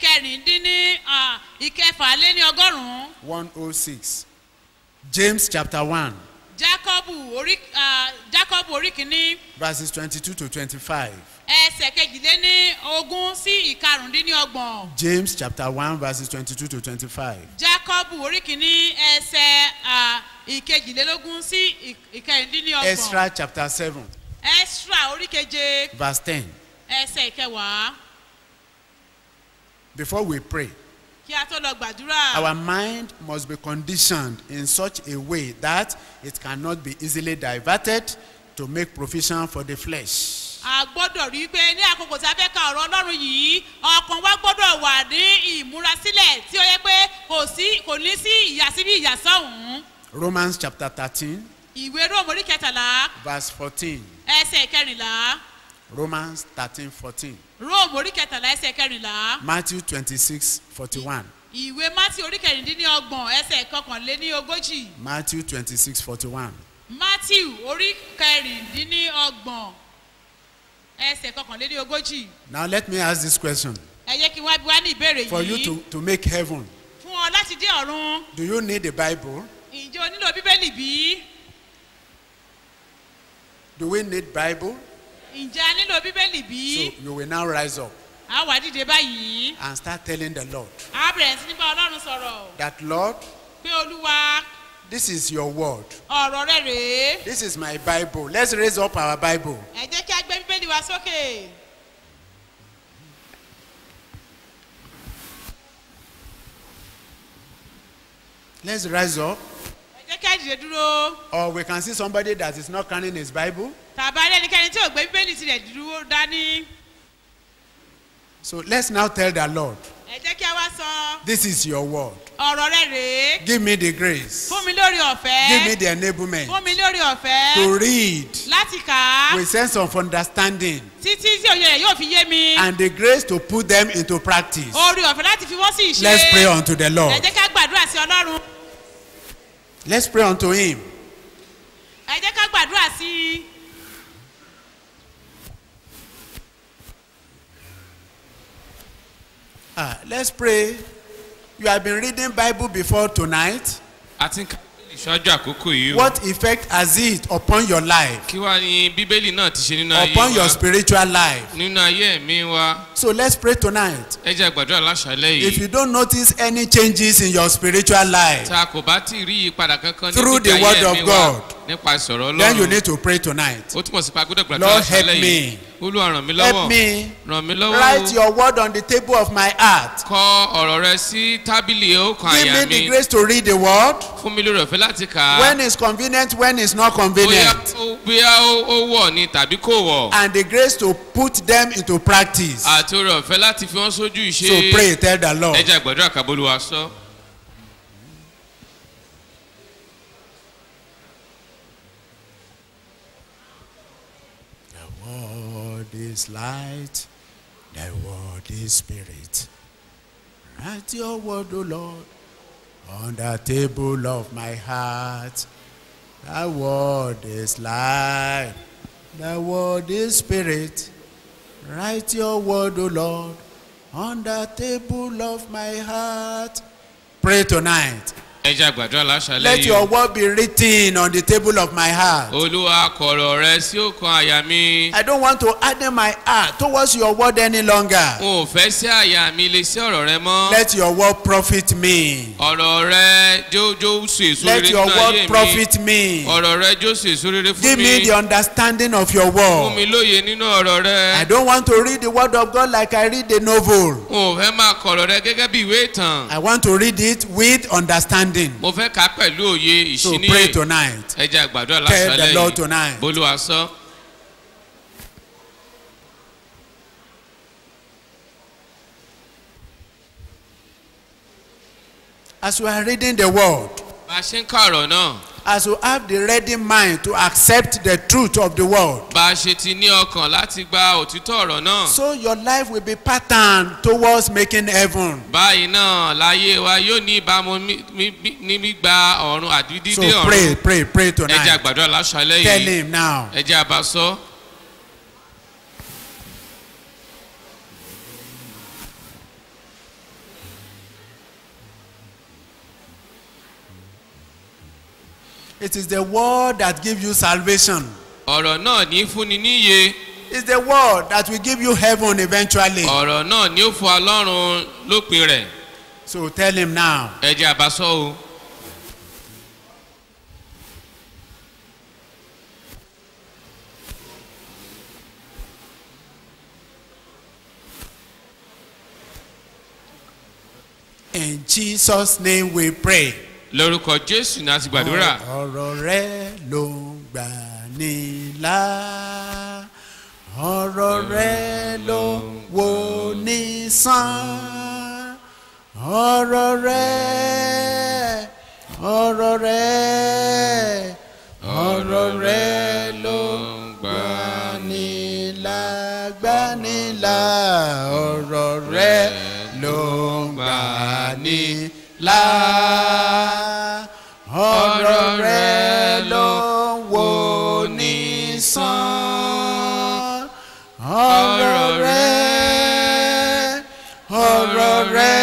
ìkẹfàléní 106. James chapter 1 Jákọ́bù orí kìíní verses 22 to 25. ẹsẹ̀ kejìléní sí ìkarùndínlọ́gbọ̀n. James chapter 1 verses 22 to 25. Jákọ́bù orí kìíní ẹsẹ̀ ìkejìlélógún sí ìkẹrìndínlọ́gbọ̀n. Ezra chapter 7 Ẹ́sírà orí keje verse 10. ẹsẹ̀ ìkẹwàá. Before we pray, Kí a tó lọ gbàdúrà. our mind must be conditioned in such a way that it cannot be easily diverted to make provision for the flesh. A gbọ́dọ̀ rí pé ní àkókò tí a fẹ́ ka ọ̀rọ̀ Ọlọ́run yìí, ọkàn wa gbọ́dọ̀ wà ní ìmúrasílẹ̀ tí ó yẹ pé kò ní sí ìyàsíbí ìyàsọ́hùn. Romans chapter 13 Ìwé Róòmù orí 13 verse 14. ẹsẹ̀ 14. Romans 13:14. Róòmù orí 13 ẹsẹ̀ 14. Matthew 26:41. Ìwé Mátì orí 26 ẹsẹ̀ 21. Matthew 26:41. Mátì orí 26 ẹsẹ̀ 21. Now let me ask this question. Ẹ jẹ́ kí wá bí wá ní ìbéèrè For you yìí. to make heaven, Fún ọ láti dé ọ̀run, do you need a Bible? ǹjẹ́ o nílò Bíbélì bí? Do we need Bible? Ǹjẹ́ a nílò Bíbélì So bí? you will now rise up A wà dìde báyìí. and start telling the Lord A bẹ̀rẹ̀ sí ní bá Ọlọ́run sọ̀rọ̀. that, Lord, Pé Olúwa, this is your word. ọ̀rọ̀ rẹ rèé. This is my Bible. Let's raise up our Bible. Ẹ jẹ́ kí a gbé Bíbélì wa sókè. Let's rise up. Ẹ jẹ́ kí a dìde dúró. Or we can see somebody that is not carrying his Bible. Tàbá rí ẹnikẹ́ni tí ò gbé Bíbélì tirẹ̀ dúró dání. So let's now tell the Lord, Ẹ jẹ́ kí a wá sọ. this is your word. Ọ̀rọ̀ rẹ rèé. Give me the grace. Fún mi lórí Give me ọ̀fẹ́. the enablement Fún mi lórí ọ̀fẹ́. to read Láti kà á. with sense of understanding Títí tí òye rẹ̀ yóò fi yé mi. and the grace to put them into practice. Orí ọ̀fẹ́ láti fi wọ́n sí ìṣe. Let's pray unto the Ẹ Lord. jẹ́ ká gbàdúrà sí Ọlọ́run. Let's pray unto him. Ẹ jẹ́ ká gbàdúrà sí i. Let's pray. You have been reading Bible before tonight. A ti ń ka ìṣáájú àkókò yìí o. What effect has it upon your life, Kí wá ní Bíbélì náà ti ṣe nínú ayé upon your wa? spiritual life? Nínú ayé ẹ̀mí wa. So let's pray tonight. Ẹ jẹ́ àgbàdúrà láṣálẹ́ If yìí. you don't notice any changes in your spiritual life, Tá a kò bá tí ì rí ìyípadà kankan Through níbi the ayé word of ẹ̀mí God, wa nípa ìsọ̀rọ̀ then you Ọlọ́run. need to pray tonight. Ó túmọ̀ sí pé a gbọ́dọ̀ gbàdúrà Lord, help láṣálẹ́ me. yìí. Olúwa ràn mí Help lọ́wọ́. me Ràn mí lọ́wọ́ write o. your word on the table of my heart. Kọ ọ̀rọ̀ rẹ sí tábìlì ọkàn Give me àyà the mi. grace to read the word Fún mi lórí ọ̀fẹ́ láti kà á. when it's convenient, when it's not Bóyá convenient, ó wọ̀ ni tàbí kò wọ̀. and the grace to put them into practice. Àti orí ọ̀fẹ́ láti fi wọ́n sójú ìṣe. So pray, tell the Lord. Ẹ jẹ́ àgbàdúrà kàbólúwa sọ. The word is light, the word is spirit. Write your word, O Lord, on the table of my heart. The word is light, The word is spirit. Write your word, O Lord, on the table of my heart. Pray tonight. ẹ jẹ́ àgbàdúrà láṣálẹ́ Let yìí your o. word be written on the table of my heart. olúwa kọ̀rọ̀ rẹ sí ọkàn àyà mi. I don't want to harden my heart towards your word any longer. n ò fẹ́ sí àyà mi lè sí ọ̀rọ̀ rẹ mọ́. Let your word profit me. ọ̀rọ̀ rẹ jó so èso Let rere your nínú word ayé mi. profit me. ọ̀rọ̀ rẹ jó so èso rere Give fún me mi. the understanding of your fún mi word. lóye nínú ọ̀rọ̀ I rẹ. don't want to read the word of God like I read the novel. n ò fẹ́ máa kọ̀rọ̀ rẹ gẹ́gẹ́ bí ìwé ìtàn. I want to read it with understanding. mo fẹ́ kà á pẹ̀lú òye So pray ìṣíníyè. tonight. ẹ jẹ́ àgbàdúrà Tell the láṣálẹ́ Lord yìí. tonight. bolúwa sọ. As we are reading the word, bá a ṣe ń ka ọ̀rọ̀ náà. as you have the ready mind to accept the truth of the word, bá a ṣe ti ní ọkàn láti gba òtítọ́ ọ̀rọ̀ náà. so your life will be patterned towards making heaven. báyìí náà láyé wa yóò ní ìbámu ní gbígba ọ̀run àti So dídé pray, ọ̀run. pray, pray ẹ jẹ́ tonight. àgbàdúrà láṣálẹ́ Tell yìí. him now. ẹ jẹ́ àbá sọ. It is the word that gives you salvation. ọ̀rọ̀ náà ní fúnni níye. It's the word that will give you heaven eventually. ọ̀rọ̀ náà ní ó fún ọlọ́run lópin rẹ̀. So tell him now. ẹ jẹ́ àbá sọ o. In Jesus' name we pray. lórúkọ jésù ní a ti gbàdúrà. Ọ̀rọ̀ rẹ ló ń gbà ní là. Ọ̀rọ̀ rẹ ló wò ní sàn. Ọ̀rọ̀ rẹ, ọ̀rọ̀ rẹ, ọ̀rọ̀ rẹ ló ń gbà ní là, gbà ní là. Ọ̀rọ̀ rẹ ló ń gbà ní là. Ọ̀rọ̀ rẹ ló ń wò ní sàn. Ọ̀rọ̀ rẹ, ọ̀rọ̀ rẹ,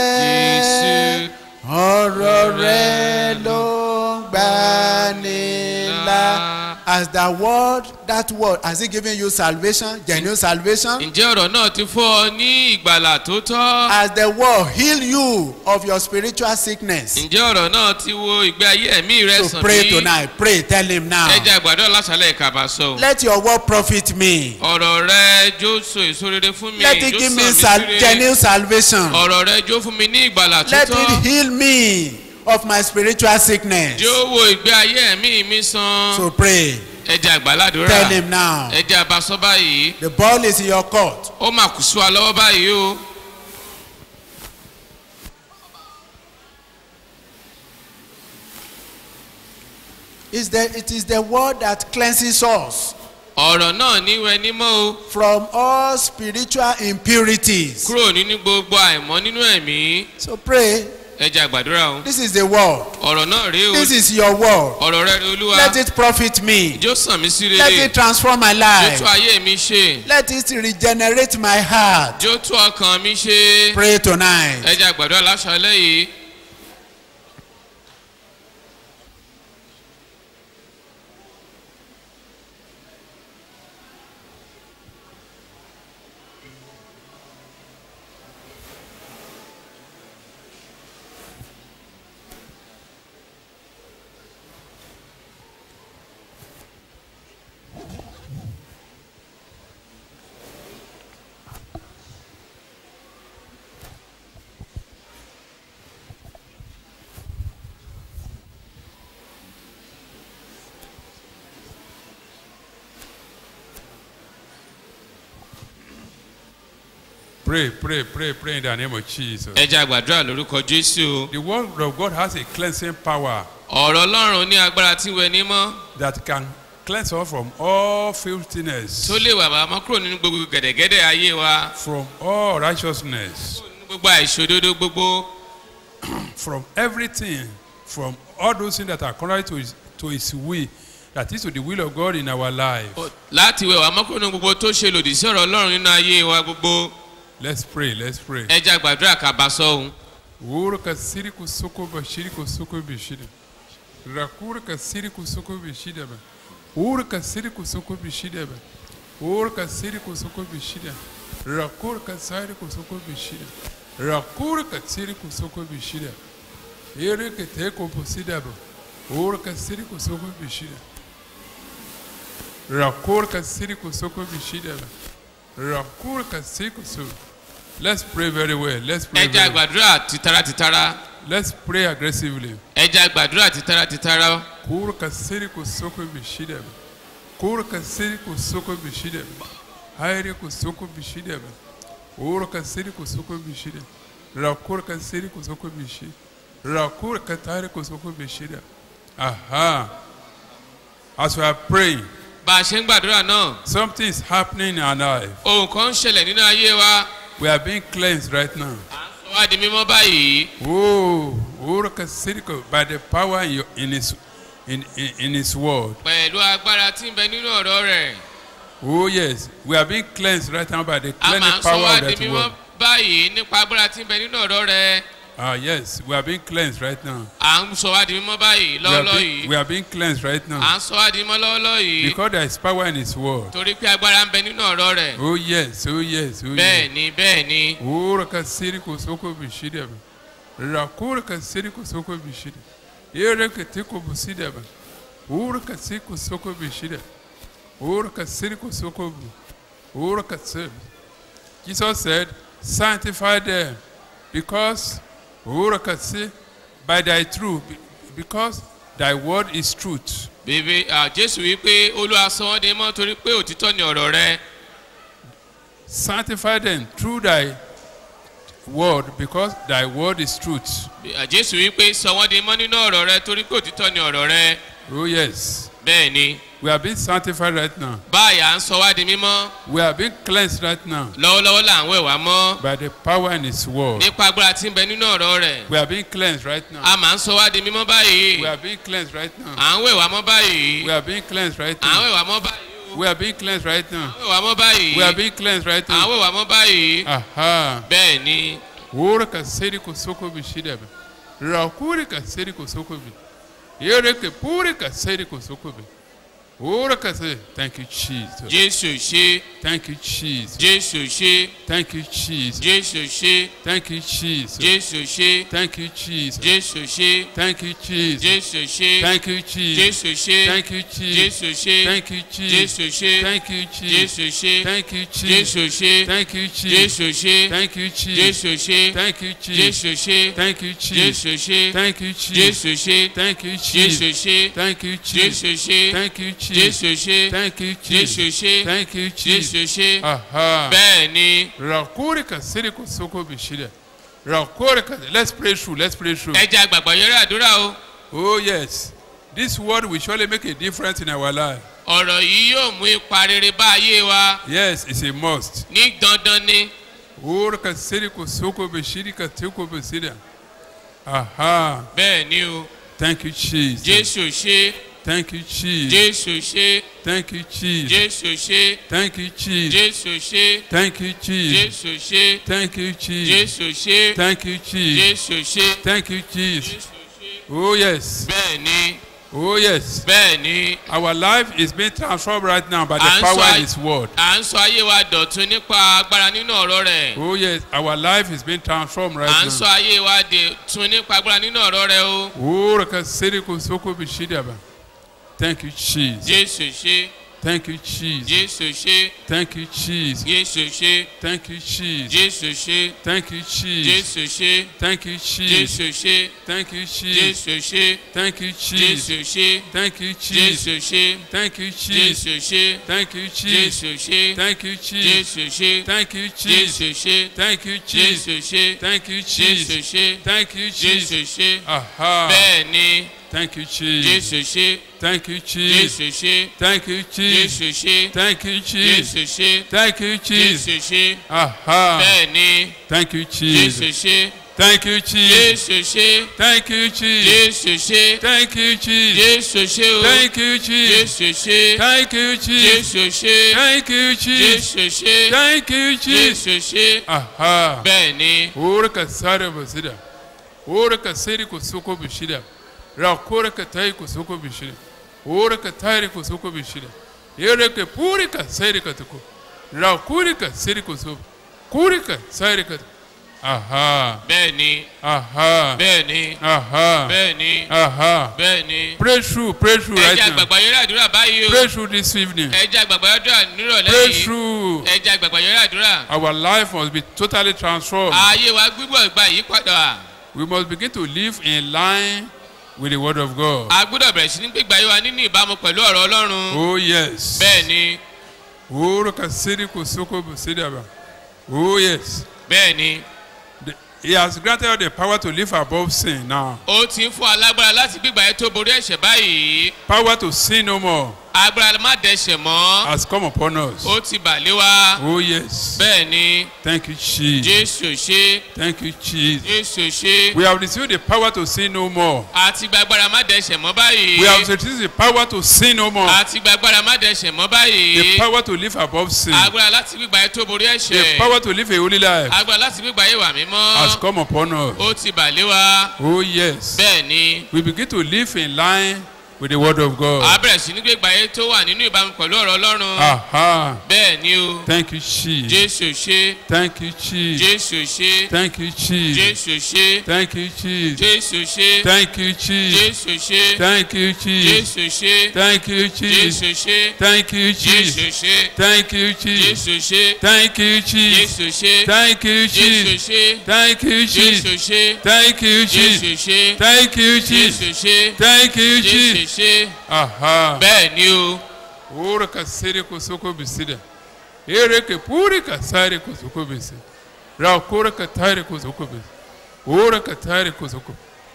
ọ̀rọ̀ rẹ ló ń gbà ní là. As the word, that word, has it given you salvation, genuine salvation? ǹjẹ́ ọ̀rọ̀ náà ti fún ọ ní ìgbàlà tó tọ́? Has the word healed you of your spiritual sickness? ǹjẹ́ ọ̀rọ̀ náà ti wo ìgbé ayé ẹ̀mí rẹ So sàn pray bí? tonight, pray, tell him now. ẹ jẹ́ àgbàdo láṣálẹ̀ ìkàbà sọ. Let your word profit me. ọ̀rọ̀ rẹ jó so èso rere fún mi. Let it jó give me sàn mí sí rere. genuine salvation. ọ̀rọ̀ rẹ jó fún mi ní ìgbàlà tó Let tọ́. it heal me of my spiritual sickness. jó wo ìgbé ayé ẹ̀mí mi sàn. So pray, ẹ jẹ́ àgbàládùúrà. tell him now. ẹ jẹ́ àbásọ báyìí. The ball is in your court. ó mà kù sí wa lọ́wọ́ báyìí o. It is the word that cleanses us ọ̀rọ̀ náà níwẹ̀ nímọ́ o. from all spiritual impurities. kúrò nínú gbogbo àìmọ́ nínú ẹ̀mí. So pray. ẹ jẹ́ àgbàdúrà o. This is the word. ọ̀rọ̀ náà rèé o. This is your word. ọ̀rọ̀ rẹ rè olúwa. Let it profit me. jó sàn mí sí Let rere. it transform my jó life. tún ayé mi ṣe. Let it regenerate my heart. jó tún ọkàn mi ṣe. Pray tonight. ẹ jẹ́ àgbàdúrà láṣálẹ́ yìí. Pray in the name of Jesus. ẹ jẹ́ àgbàdúrà lórúkọ jésù. The word of God has a cleansing power ọ̀rọ̀ ọlọ́run ní agbára tí wẹ̀ nímọ́. that can cleanse us from all filthiness, tó lè wà bá mọ́ kúrò nínú gbogbo gẹ̀dẹ̀gẹ̀dẹ̀ ayé wa. from all righteousness, nínú gbogbo àìṣòdodo gbogbo. from everything, from all those things that are contrary to his will, that is to the will of God in our life. láti wẹ̀ wá mọ́kúrò gbogbo tó ṣe lòdì sí ọ̀rọ̀ ọlọ́run nínú ayé wa gbogbo. Let's pray, let's pray. ẹ jẹ́ àgbàdúrà ká bá sọ́hun. Ura kasiri kusoko bashiri kusoko bishida. Rakura kasiri kusoko bishida ba. Ura kasiri kusoko bishida ba. Ura kasiri kusoko bishida. Rakura kasiri kusoko bishida. Rakura kasiri kusoko bishida. Ere kete komposida ba. Ura kasiri kusoko bishida. Rakura kasiri kusoko bishida ba. Rakura kasiri kusoko. Let's pray very well. Let's pray. ẹ jẹ́ àgbàdúrà títara títara. Let's pray aggressively. ẹ jẹ́ àgbàdúrà títara títara. Kura kasiri kusoko bishida. Kura kasiri kusoko bishida. Haire kusoko bishida. Ura kasiri kusoko bishida. Rakura kasiri kusoko bishida. Rakura katari kusoko bishida. Aha. As we are praying, bá a ṣe ń gbàdúrà náà. something is happening in our life. ohun kan ń ṣẹlẹ̀ nínú ayé wa. We are being cleansed right now. à ń sọ wá di mímọ́ báyìí. Oh, Ura kasiri by the power in His word. pẹ̀lú agbára tí ń bẹ nínú ọ̀rọ̀ rẹ̀. Oh yes, we are being cleansed right now by the a máa cleansing ń sọ power wá of di that mímọ́ word. báyìí nípa agbára tí ń bẹ nínú ọ̀rọ̀ rẹ̀. Yes, we are being cleansed right now. à ń sọ wá di mímọ́ báyìí lọ́wọ́lọ́wọ́ yìí. We are being cleansed right à now. ń sọ wá di mímọ́ lọ́wọ́lọ́wọ́ yìí. Because there is power in His word. torí pé agbára ń bẹ nínú ọ̀rọ̀ rẹ̀. Oh yes, oh yes, oh bẹ́ẹ̀ yes. ni bẹ́ẹ̀ ni. Ura kasiri kusoko bishida. Rakura kasiri kusoko bishida. Ere ketiko busida. Ura kasiri kusoko bishida. Ura kasiri kusoko. Ura kasiri. Jesus said, sanctify them because Ura kasiri by thy truth, because thy word is truth. bèbè jésù wípé olúwa sọ wọ́n di mọ́ torí pé òtítọ́ ni ọ̀rọ̀ rẹ̀. Sanctify them through thy word, because thy word is truth. jésù wípé sọ wọ́n di mọ́ nínú ọ̀rọ̀ rẹ̀ torí pé òtítọ́ ni ọ̀rọ̀ rẹ̀. Oh yes. bẹ́ẹ̀ ni. We are being sanctified right now. báyìí à ń sọ wá di mímọ́. We are being cleansed right now lọ́wọ́lọ́wọ́ là ń wẹ̀ wá mọ́. by the power in His word. nípa agbára tí ń bẹ nínú ọ̀rọ̀ rẹ̀. We are being cleansed right now. a máa ń sọ wá di mímọ́ báyìí. We are being cleansed right now. à ń wẹ̀ wá mọ́ báyìí. We are being cleansed right à ń now. wẹ̀ wá mọ́ báyìí. We are being cleansed right now. à ń wẹ̀ wá mọ́ báyìí. We are being cleansed right à ń now. wẹ̀ wá mọ́ báyìí. Aha. bẹ́ẹ̀ ni. Ura kasiri kusoko bishida. Rakuri kasiri kusoko bi. Yere ke puri kasiri kusoko bi. Ura kasiri. Thank you, Jesus. jésù ṣe. Thank you, Jesus. jésù ṣe. Thank you, Jesus. jésù ṣe. Thank you, Jesus. jésù ṣe. Thank you, Jesus. jésù ṣe. Thank you, Jesus. jésù ṣe. Thank you, Jesus. jésù ṣe. Thank you, Jesus. jésù ṣe. Thank you, Jesus. jésù ṣe. Thank you, Jesus. jésù ṣe. Thank you, Jesus. jésù ṣe. Thank you, Jesus. jésù ṣe. Thank you, Jesus. jésù ṣe. Thank you, Jesus. jésù ṣe. Thank you, Jesus. jésù ṣe. Thank you, Jesus. jésù ṣe. Thank you, jésù Jesus. ṣe. Thank you, Jesus. jésù ṣe. Thank you, Jesus. jésù ṣe. Thank you, jésù Jesus. ṣe. Thank you, Jesus. jésù ṣe. Aha. bẹ́ẹ̀ ni. Rakuri kasiri kusoko bishida. Rakuri kasiri. Let's pray through. Let's pray through. ẹ jẹ́ àgbàgbọ́ yẹrẹ àdúrà o. Oh yes. This word will surely make a difference in our life. ọ̀rọ̀ yìí yóò mú ipa rere bá ayé wa. Yes, it's a must. ní dandan ni. Ura kasiri kusoko bishidi katiko bishida. Aha. bẹ́ẹ̀ ni o. Thank you, Jesus. jésù ṣe. Thank you, Jesus. jésù ṣe. Thank you, Jesus. jésù ṣe. Thank you, Jesus. jésù ṣe. Thank you, Jesus. jésù ṣe. Thank you, Jesus. jésù ṣe. Thank you, Jesus. jésù ṣe. Thank you, Jesus. jésù ṣe. Oh yes. bẹ́ẹ̀ ni. Oh yes. bẹ́ẹ̀ ni. Our life is being transformed right now by the À ń power sọ in His word. à ń sọ ayé wa dọ̀tun nípa agbára nínú ọ̀rọ̀ rẹ̀. Oh yes. Our life is being transformed right à ń sọ now. ayé wa dọ̀tun nípa agbára nínú ọ̀rọ̀ rẹ̀ o. Oh, kasiri kusoko bishidaba. Thank you, Jesus. jésù ṣe. Thank you, Jesus. jésù ṣe. Thank you, Jesus. jésù ṣe. Thank you, Jesus. jésù ṣe. Thank you, Jesus. jésù ṣe. Thank you, Jesus. jésù ṣe. Thank you, Jesus. jésù ṣe. Thank you, Jesus. jésù ṣe. Thank you, Jesus. jésù ṣe. Thank you, Jesus. jésù ṣe. Thank you, Jesus. jésù ṣe. Thank you, Jesus. jésù ṣe. Thank you, Jesus. jésù ṣe. Thank you, Jesus. jésù ṣe. Thank you, jésù Jesus. ṣe. Thank you, Jesus. jésù ṣe. Aha. bẹ́ẹ̀ ni. Thank you, Jesus. jésù ṣe. Thank you, Jesus. jésù ṣe. Thank you, Jesus. jésù ṣe. Thank you, Jesus. jésù ṣe. Thank you, Jesus. jésù ṣe. Aha. bẹ́ẹ̀ ni. Thank you, jésù Jesus. ṣe. Thank you, Jesus. Jésù ṣe. Thank you, Jesus. Jésù ṣe. Thank you, Jesus. Jésù ṣe o. Thank you, Jesus. Jésù ṣe. Thank you, Jesus. Jésù ṣe. Thank you, Jesus. Jésù ṣe. Thank you, Jesus. Jésù ṣe. Aha. Bẹ́ẹ̀ ni. Ora kasara basida. Ora kasiri kusoko bishida. Rakora katai kusoko bishida. Ora katari kusoko bishida. Ere ke puri kasiri katuko. Rakuri kasiri kusoko. Kuri kasiri katuko. Aha. Bẹ́ẹ̀ ni. Aha. Bẹ́ẹ̀ ni. Aha. Bẹ́ẹ̀ ni. Aha. Bẹ́ẹ̀ ni. Pray through Ẹ right jẹ́ now. àgbàgbà yọrí àdúrà báyìí o. Pray through this evening. Ẹ jẹ́ àgbàgbà yọrí àdúrà nírọ̀lẹ́ Pray yìí. through. Ẹ jẹ́ àgbàgbà yọrí àdúrà. Our life must be totally transformed. Ayé wa gbígbọ́ ìgbà yìí padà. We must begin to live in line with the word of God. A gbọ́dọ̀ bẹ̀rẹ̀ sí ní gbégbá yìí wa nínú ìbámu pẹ̀lú ọ̀rọ̀ Ọlọ́run. Oh yes. Bẹ́ẹ̀ ni. Oro kasiri kusoko busidaba. Oh yes. Bẹ́ẹ̀ ni. He has granted us the power to live above sin now. Ó ti ń fún alágbára láti gbégbá yìí tó borí ẹ̀ṣẹ̀ báyìí. Power to sin no more Agbára má dẹ̀ṣẹ̀ mọ́. has come upon us. Ó ti bà lé wa. Oh yes. Bẹ́ẹ̀ ni. Thank you, Jesus. Jésù ṣe. Thank you, Jesus. Jésù ṣe. We have received the power to sin no more. Àti gba agbára má dẹ̀ṣẹ̀ mọ́ báyìí. We have received the power to sin no more. Àti gba agbára má dẹ̀ṣẹ̀ mọ́ báyìí. The power to live above sin. Agbára láti gbégbá yìí tó borí The ẹ̀ṣẹ̀. power to live a holy life Agbára láti gbégbá yìí wà mímọ́. has come upon us. Ó ti bà lé wa. Oh yes. Bẹ́ẹ̀ ni. We begin to live in line with the word of A God. bẹ̀rẹ̀ sí ní gbégbá yìí tó wà nínú ìbámu pẹ̀lú ọ̀rọ̀ Ọlọ́run. Aha. Bẹ́ẹ̀ ni o. Thank you, Jesus. Jésù ṣe. Thank you, Jesus. Jésù ṣe. Thank you, Jesus. Jésù ṣe. Thank you, Jesus. Jésù ṣe. Thank you, Jesus. Jésù ṣe. Thank you, Jesus. Jésù ṣe. Thank you, Jesus. Jésù ṣe. Thank you, Jésù Jesus. ṣe. Thank you, Jesus. Jésù ṣe. Thank you, Jesus. Jésù ṣe. Thank you, Jésù Jesus. ṣe. Thank you, Jésù Jesus. ṣe. Thank you, Jésù Jesus. ṣe. Thank you, Jésù Jesus. ṣe. Thank you, Jésù Jesus. ṣe. Aha. Bẹ́ẹ̀ ni o. Ora kasiri kusoko bisida. Ere ke puri kasari kusoko bisida. Rakora katari kusoko bisida. Ora katari kusoko.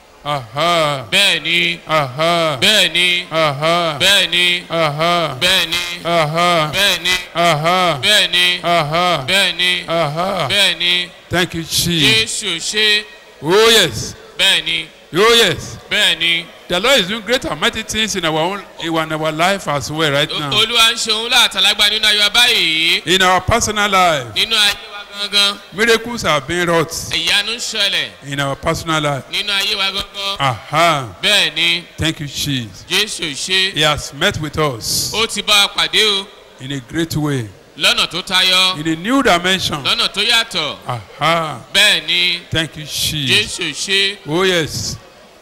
Aha. Bẹ́ẹ̀ ni. Aha. Bẹ́ẹ̀ ni. Aha. Bẹ́ẹ̀ ni. Aha. Bẹ́ẹ̀ ni. Aha. Bẹ́ẹ̀ ni. Aha. Bẹ́ẹ̀ ni. Aha. Bẹ́ẹ̀ ni. Aha. Bẹ́ẹ̀ ni. Thank you, Jesus. Jésù ṣe. Oh yes. Bẹ́ẹ̀ ni. Oh yes. Bẹ́ẹ̀ ni. The Lord is doing great and mighty things in our life as well right now. Olúwa ń ṣe ohun láàtàlágbá nínú ayé wa báyìí. In our personal life, Nínú ayé wa gangan. miracles have been wrought Ìyanu ń ṣẹlẹ̀ in our personal life. nínú ayé wa gangan. Aha. Bẹ́ẹ̀ ni. Thank you, Jesus. Jésù ṣe. He has met with us Ó ti bá wa pàdé o. in a great way, Lọ́nà tó tayọ. in a new dimension. Lọ́nà tó yàtọ̀. Aha. Bẹ́ẹ̀ ni. Thank you, Jesus. Jésù ṣe. Oh yes.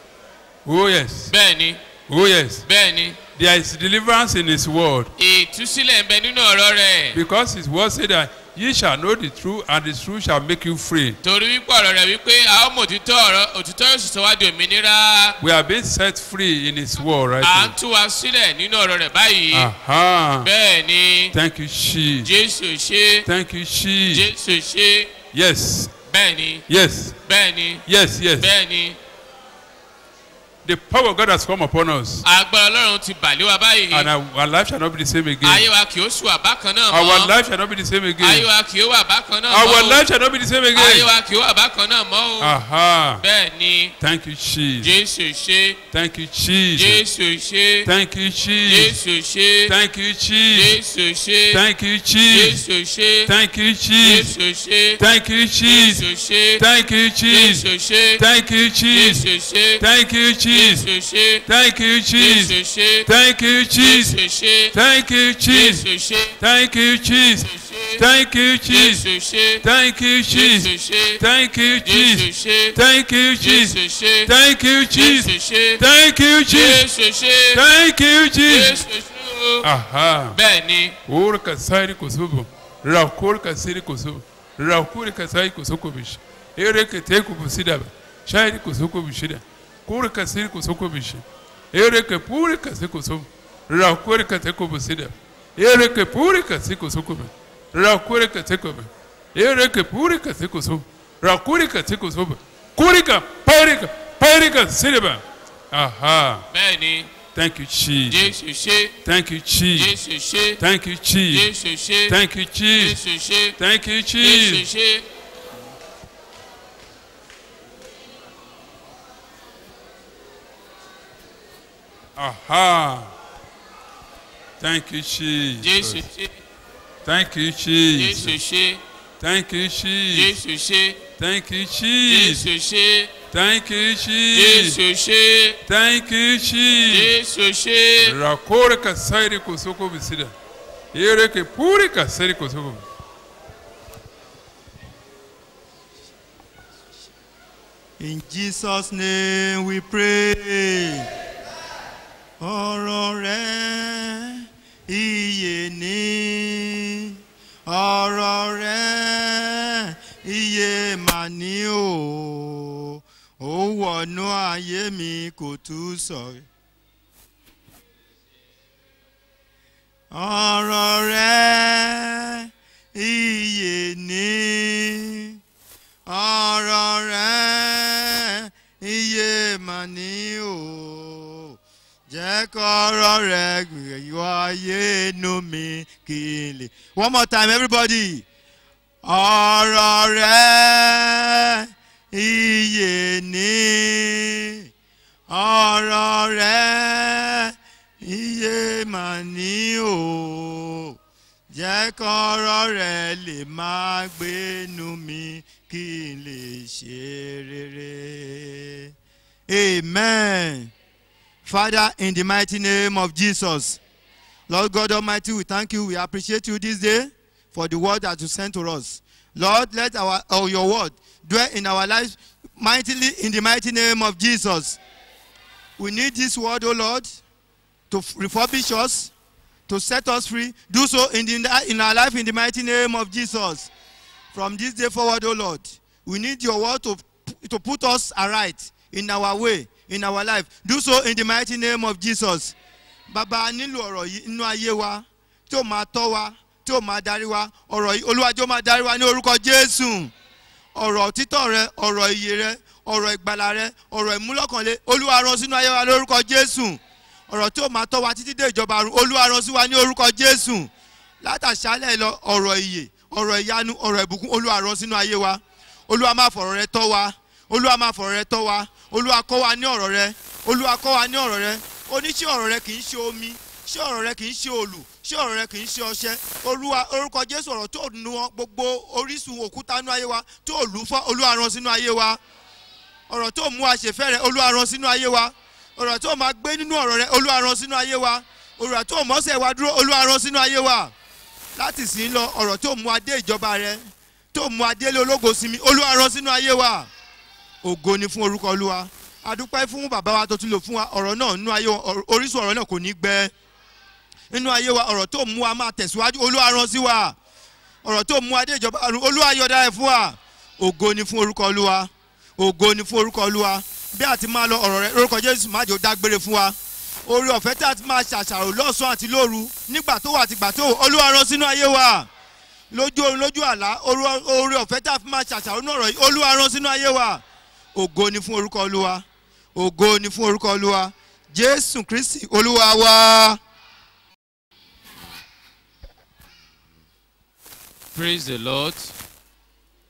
Oh yes. Bẹ́ẹ̀ ni. Oh yes. Bẹ́ẹ̀ ni. There is deliverance in His word, Ìtúsílẹ̀ ń bẹ nínú ọ̀rọ̀ rẹ̀. because His word said that ye shall know the truth, and the truth shall make you free. Torí wípé ọ̀rọ̀ rẹ̀ wípé a ó mọ̀ òtítọ́ yóò sì sọ wá di òmìnira. We are being set free in His word right À ń now. tú wa sílẹ̀ nínú ọ̀rọ̀ rẹ̀ báyìí. Aha. Bẹ́ẹ̀ ni. Thank you, Jesus. Jésù ṣe. Thank you, Jesus. Jésù ṣe. Yes. Bẹ́ẹ̀ ni. Yes. Bẹ́ẹ̀ ni. Yes. Yes. Bẹ́ẹ̀ ni. The power of God has come upon us, Agbára Ọlọ́run ti bà lé wa báyìí. and our life shall not be the same Ayé again. wa kì ó sùn àbákan náà Our mọ́. life shall not be the same Ayé again. wa kì ó wà bákan náà Our mọ́. life shall not be the same Ayé again. wa kì ó wà bákan náà mọ́ o. Aha. Bẹ́ẹ̀ ni. Thank you, Jesus. Jésù ṣe. Thank you, Jesus. Jésù ṣe. Thank you, Jesus. Jésù ṣe. Thank you, Jesus. Jésù ṣe. Thank you, Jesus. Jésù ṣe. Thank you, Jesus. Jésù ṣe. Thank you, Jesus. Jésù ṣe. Thank you, Jesus. Jésù ṣe. Thank you, Jesus. Jésù ṣe. Thank you, Jesus. Jésù ṣe. Thank you, Jesus. Jésù ṣe. Thank you, Jesus. Jésù ṣe. Thank you, Jesus. Jésù ṣe. Thank you, Jesus. Jésù ṣe. Thank you, Jesus. Jésù ṣe. Thank you, Jesus. Jésù ṣe. Thank you, Jésù Jesus. ṣe. Thank you, Jesus. Jésù ṣe. Thank you, Jésù Jesus. ṣe. Thank you, Jesus. Jésù ṣe. Thank you, Jesus. Jésù ṣe o. Aha. Bẹ́ẹ̀ ni. Ora kasari kusubu. Rakor kasiri kusubu. Rakuri kasari kusuku bishi. Ere kete kubusida. Shairi kusuku bishida. Kuri kasiri kusuku bishi. Ere ke puri kasiri kusubu. Rakuri kate kubusida. Ere ke puri kasiri kusuku bishi. Rakuri kate kusubu. Ere ke puri kasiri kusubu. Rakuri kate kusubu. Kurika parika siriba. Aha. Bẹ́ẹ̀ ni. Thank you, Jesus. Jésù ṣe. Thank you, Jesus. Jésù ṣe. Thank you, Jesus. Jésù ṣe. Thank you, Jesus. Jésù ṣe. Thank you, Jésù Jesus. ṣe. Aha. Thank you, Jesus. Thank you, Jesus. Thank you, Jesus. Thank you, Jesus. Thank you, Jesus. Thank you, Jesus. Rakore ka sairi kosoko bisida. Ere ke puri ka sairi kosoko. In Jesus' name we pray. Ọ̀rọ̀ rẹ̀ iye ni. Ọ̀rọ̀ rẹ̀ iye mà ní o. Ó wọnú ayé mi kò tú sọ̀rọ̀. Ọ̀rọ̀ rẹ̀ iye ni. Ọ̀rọ̀ rẹ̀ iye mà ní o. Jẹ́ kọ́rọ̀ rẹ̀ yọ ayé inú mi kí n lè. One more time, everybody. Ọ̀rọ̀ rẹ̀ iye ni. Ọ̀rọ̀ rẹ̀ iye mà ní o. Jẹ́ kọ́rọ̀ rẹ̀ lè máa gbénu mi kí n lè ṣe rere. Amen. Father, in the mighty name of Jesus, Lord God Almighty, we thank you. We appreciate you this day for the word that you sent to us. Lord, let your word dwell in our lives mightily in the mighty name of Jesus. We need this word, O Lord, to refurbish us, to set us free. Do so in our life in the mighty name of Jesus. From this day forward, O Lord, we need your word to put us aright in our way, in our life. Do so in the mighty name of Jesus. Baba, nílò ọ̀rọ̀ yìí nínú ayé wa, tí ó máa tọ́ wa, tí ó máa darí wa. Ọ̀rọ̀ yìí Olúwa jọ̀ọ́ máa darí wa ní orúkọ Jésù. Ọ̀rọ̀ títọ́ rẹ, ọ̀rọ̀ ìyè rẹ, ọ̀rọ̀ ìgbàlà rẹ, ọ̀rọ̀ ìmúlọ́kànlé. Olúwa rán sínú ayé wa lórúkọ Jésù. Ọ̀rọ̀ tí ó máa tọ́ wa títí dé ìjọba ọ̀run. Olúwa rán sí wa ní orúkọ Jésù. Látàṣálẹ̀ lọ ọ̀rọ̀ ìyè, ọ̀rọ̀ ìyanu, ọ̀rọ̀ ìbùkún. Olúwa rán sínú ayé wa. Olúwa máa fọ̀rọ̀ rẹ tọ́ wa. Olúwa máa fọ̀rọ̀ rẹ tọ́ wa. Olúwa kọ́ wa ní ọ̀rọ̀ rẹ. Olúwa kọ́ wa ní ọ̀rọ̀ rẹ. Ó ní ṣé ọ̀rọ̀ rẹ kì í ṣe omi, ṣé ọ̀rọ̀ rẹ kì í ṣe òlù, ṣé ọ̀rọ̀ rẹ kì í ṣe ọṣẹ. Olúwa orúkọ Jésù ọ̀rọ̀ tó nu gbogbo orísun òkúta nínú ayé wa tó lù fọ́. Olúwa rán sínú ayé wa. Ọ̀rọ̀ tó mú wa ṣèfẹ́ rẹ. Olúwa rán sínú ayé wa. Ọ̀rọ̀ tó máa gbé nínú ọ̀rọ̀ rẹ. Olúwa rán sínú ayé wa. Ọ̀rọ̀ tó mọ́sẹ̀ wa dúró. Olúwa rán sínú ayé wa. Láti sìn lọ ọ̀rọ̀ tó mú adé ìjọba rẹ, tó mú adé lé ológo sinmi. Olúwa rán sínú ayé wa. Ògo ni fún orúkọ Olúwa. Adúpẹ́ fún bàbá wa tó tún lò fún wa ọ̀rọ̀ náà nínú ayé orísun ọ̀rọ̀ náà kò ní gbẹ. Nínú ayé wa ọ̀rọ̀ tó mú wa máa tẹ̀síwájú. Olúwa rán sí wa. Ọ̀rọ̀ tó mú adé ìjọba ọ̀run. Olúwa yọ̀dá ẹ̀ fún wa. Ògo ni fún orúkọ Olúwa. Ògo ni fún orúkọ Olúwa. Bí a ti máa lọ ọ̀rọ̀ rẹ lórúkọ Jésù má jẹ́ ó dágbére fún wa. Oore ọ̀fẹ́ tí a ti máa ṣàṣàrò lọ́sàn-án àti lóru nígbà tó wà àti ìgbà tó Olúwa rán sínú ayé wa. Lójú oorun lójú àlá oore ọ̀fẹ́ tí a fi máa ṣàṣàrò ní ọ̀rọ̀ yìí Olúwa rán sínú ayé wa. Ògo ni fún orúkọ Olúwa. Ògo ni fún orúkọ Olúwa. Jésù Kristi Olúwa wa. Praise the Lord.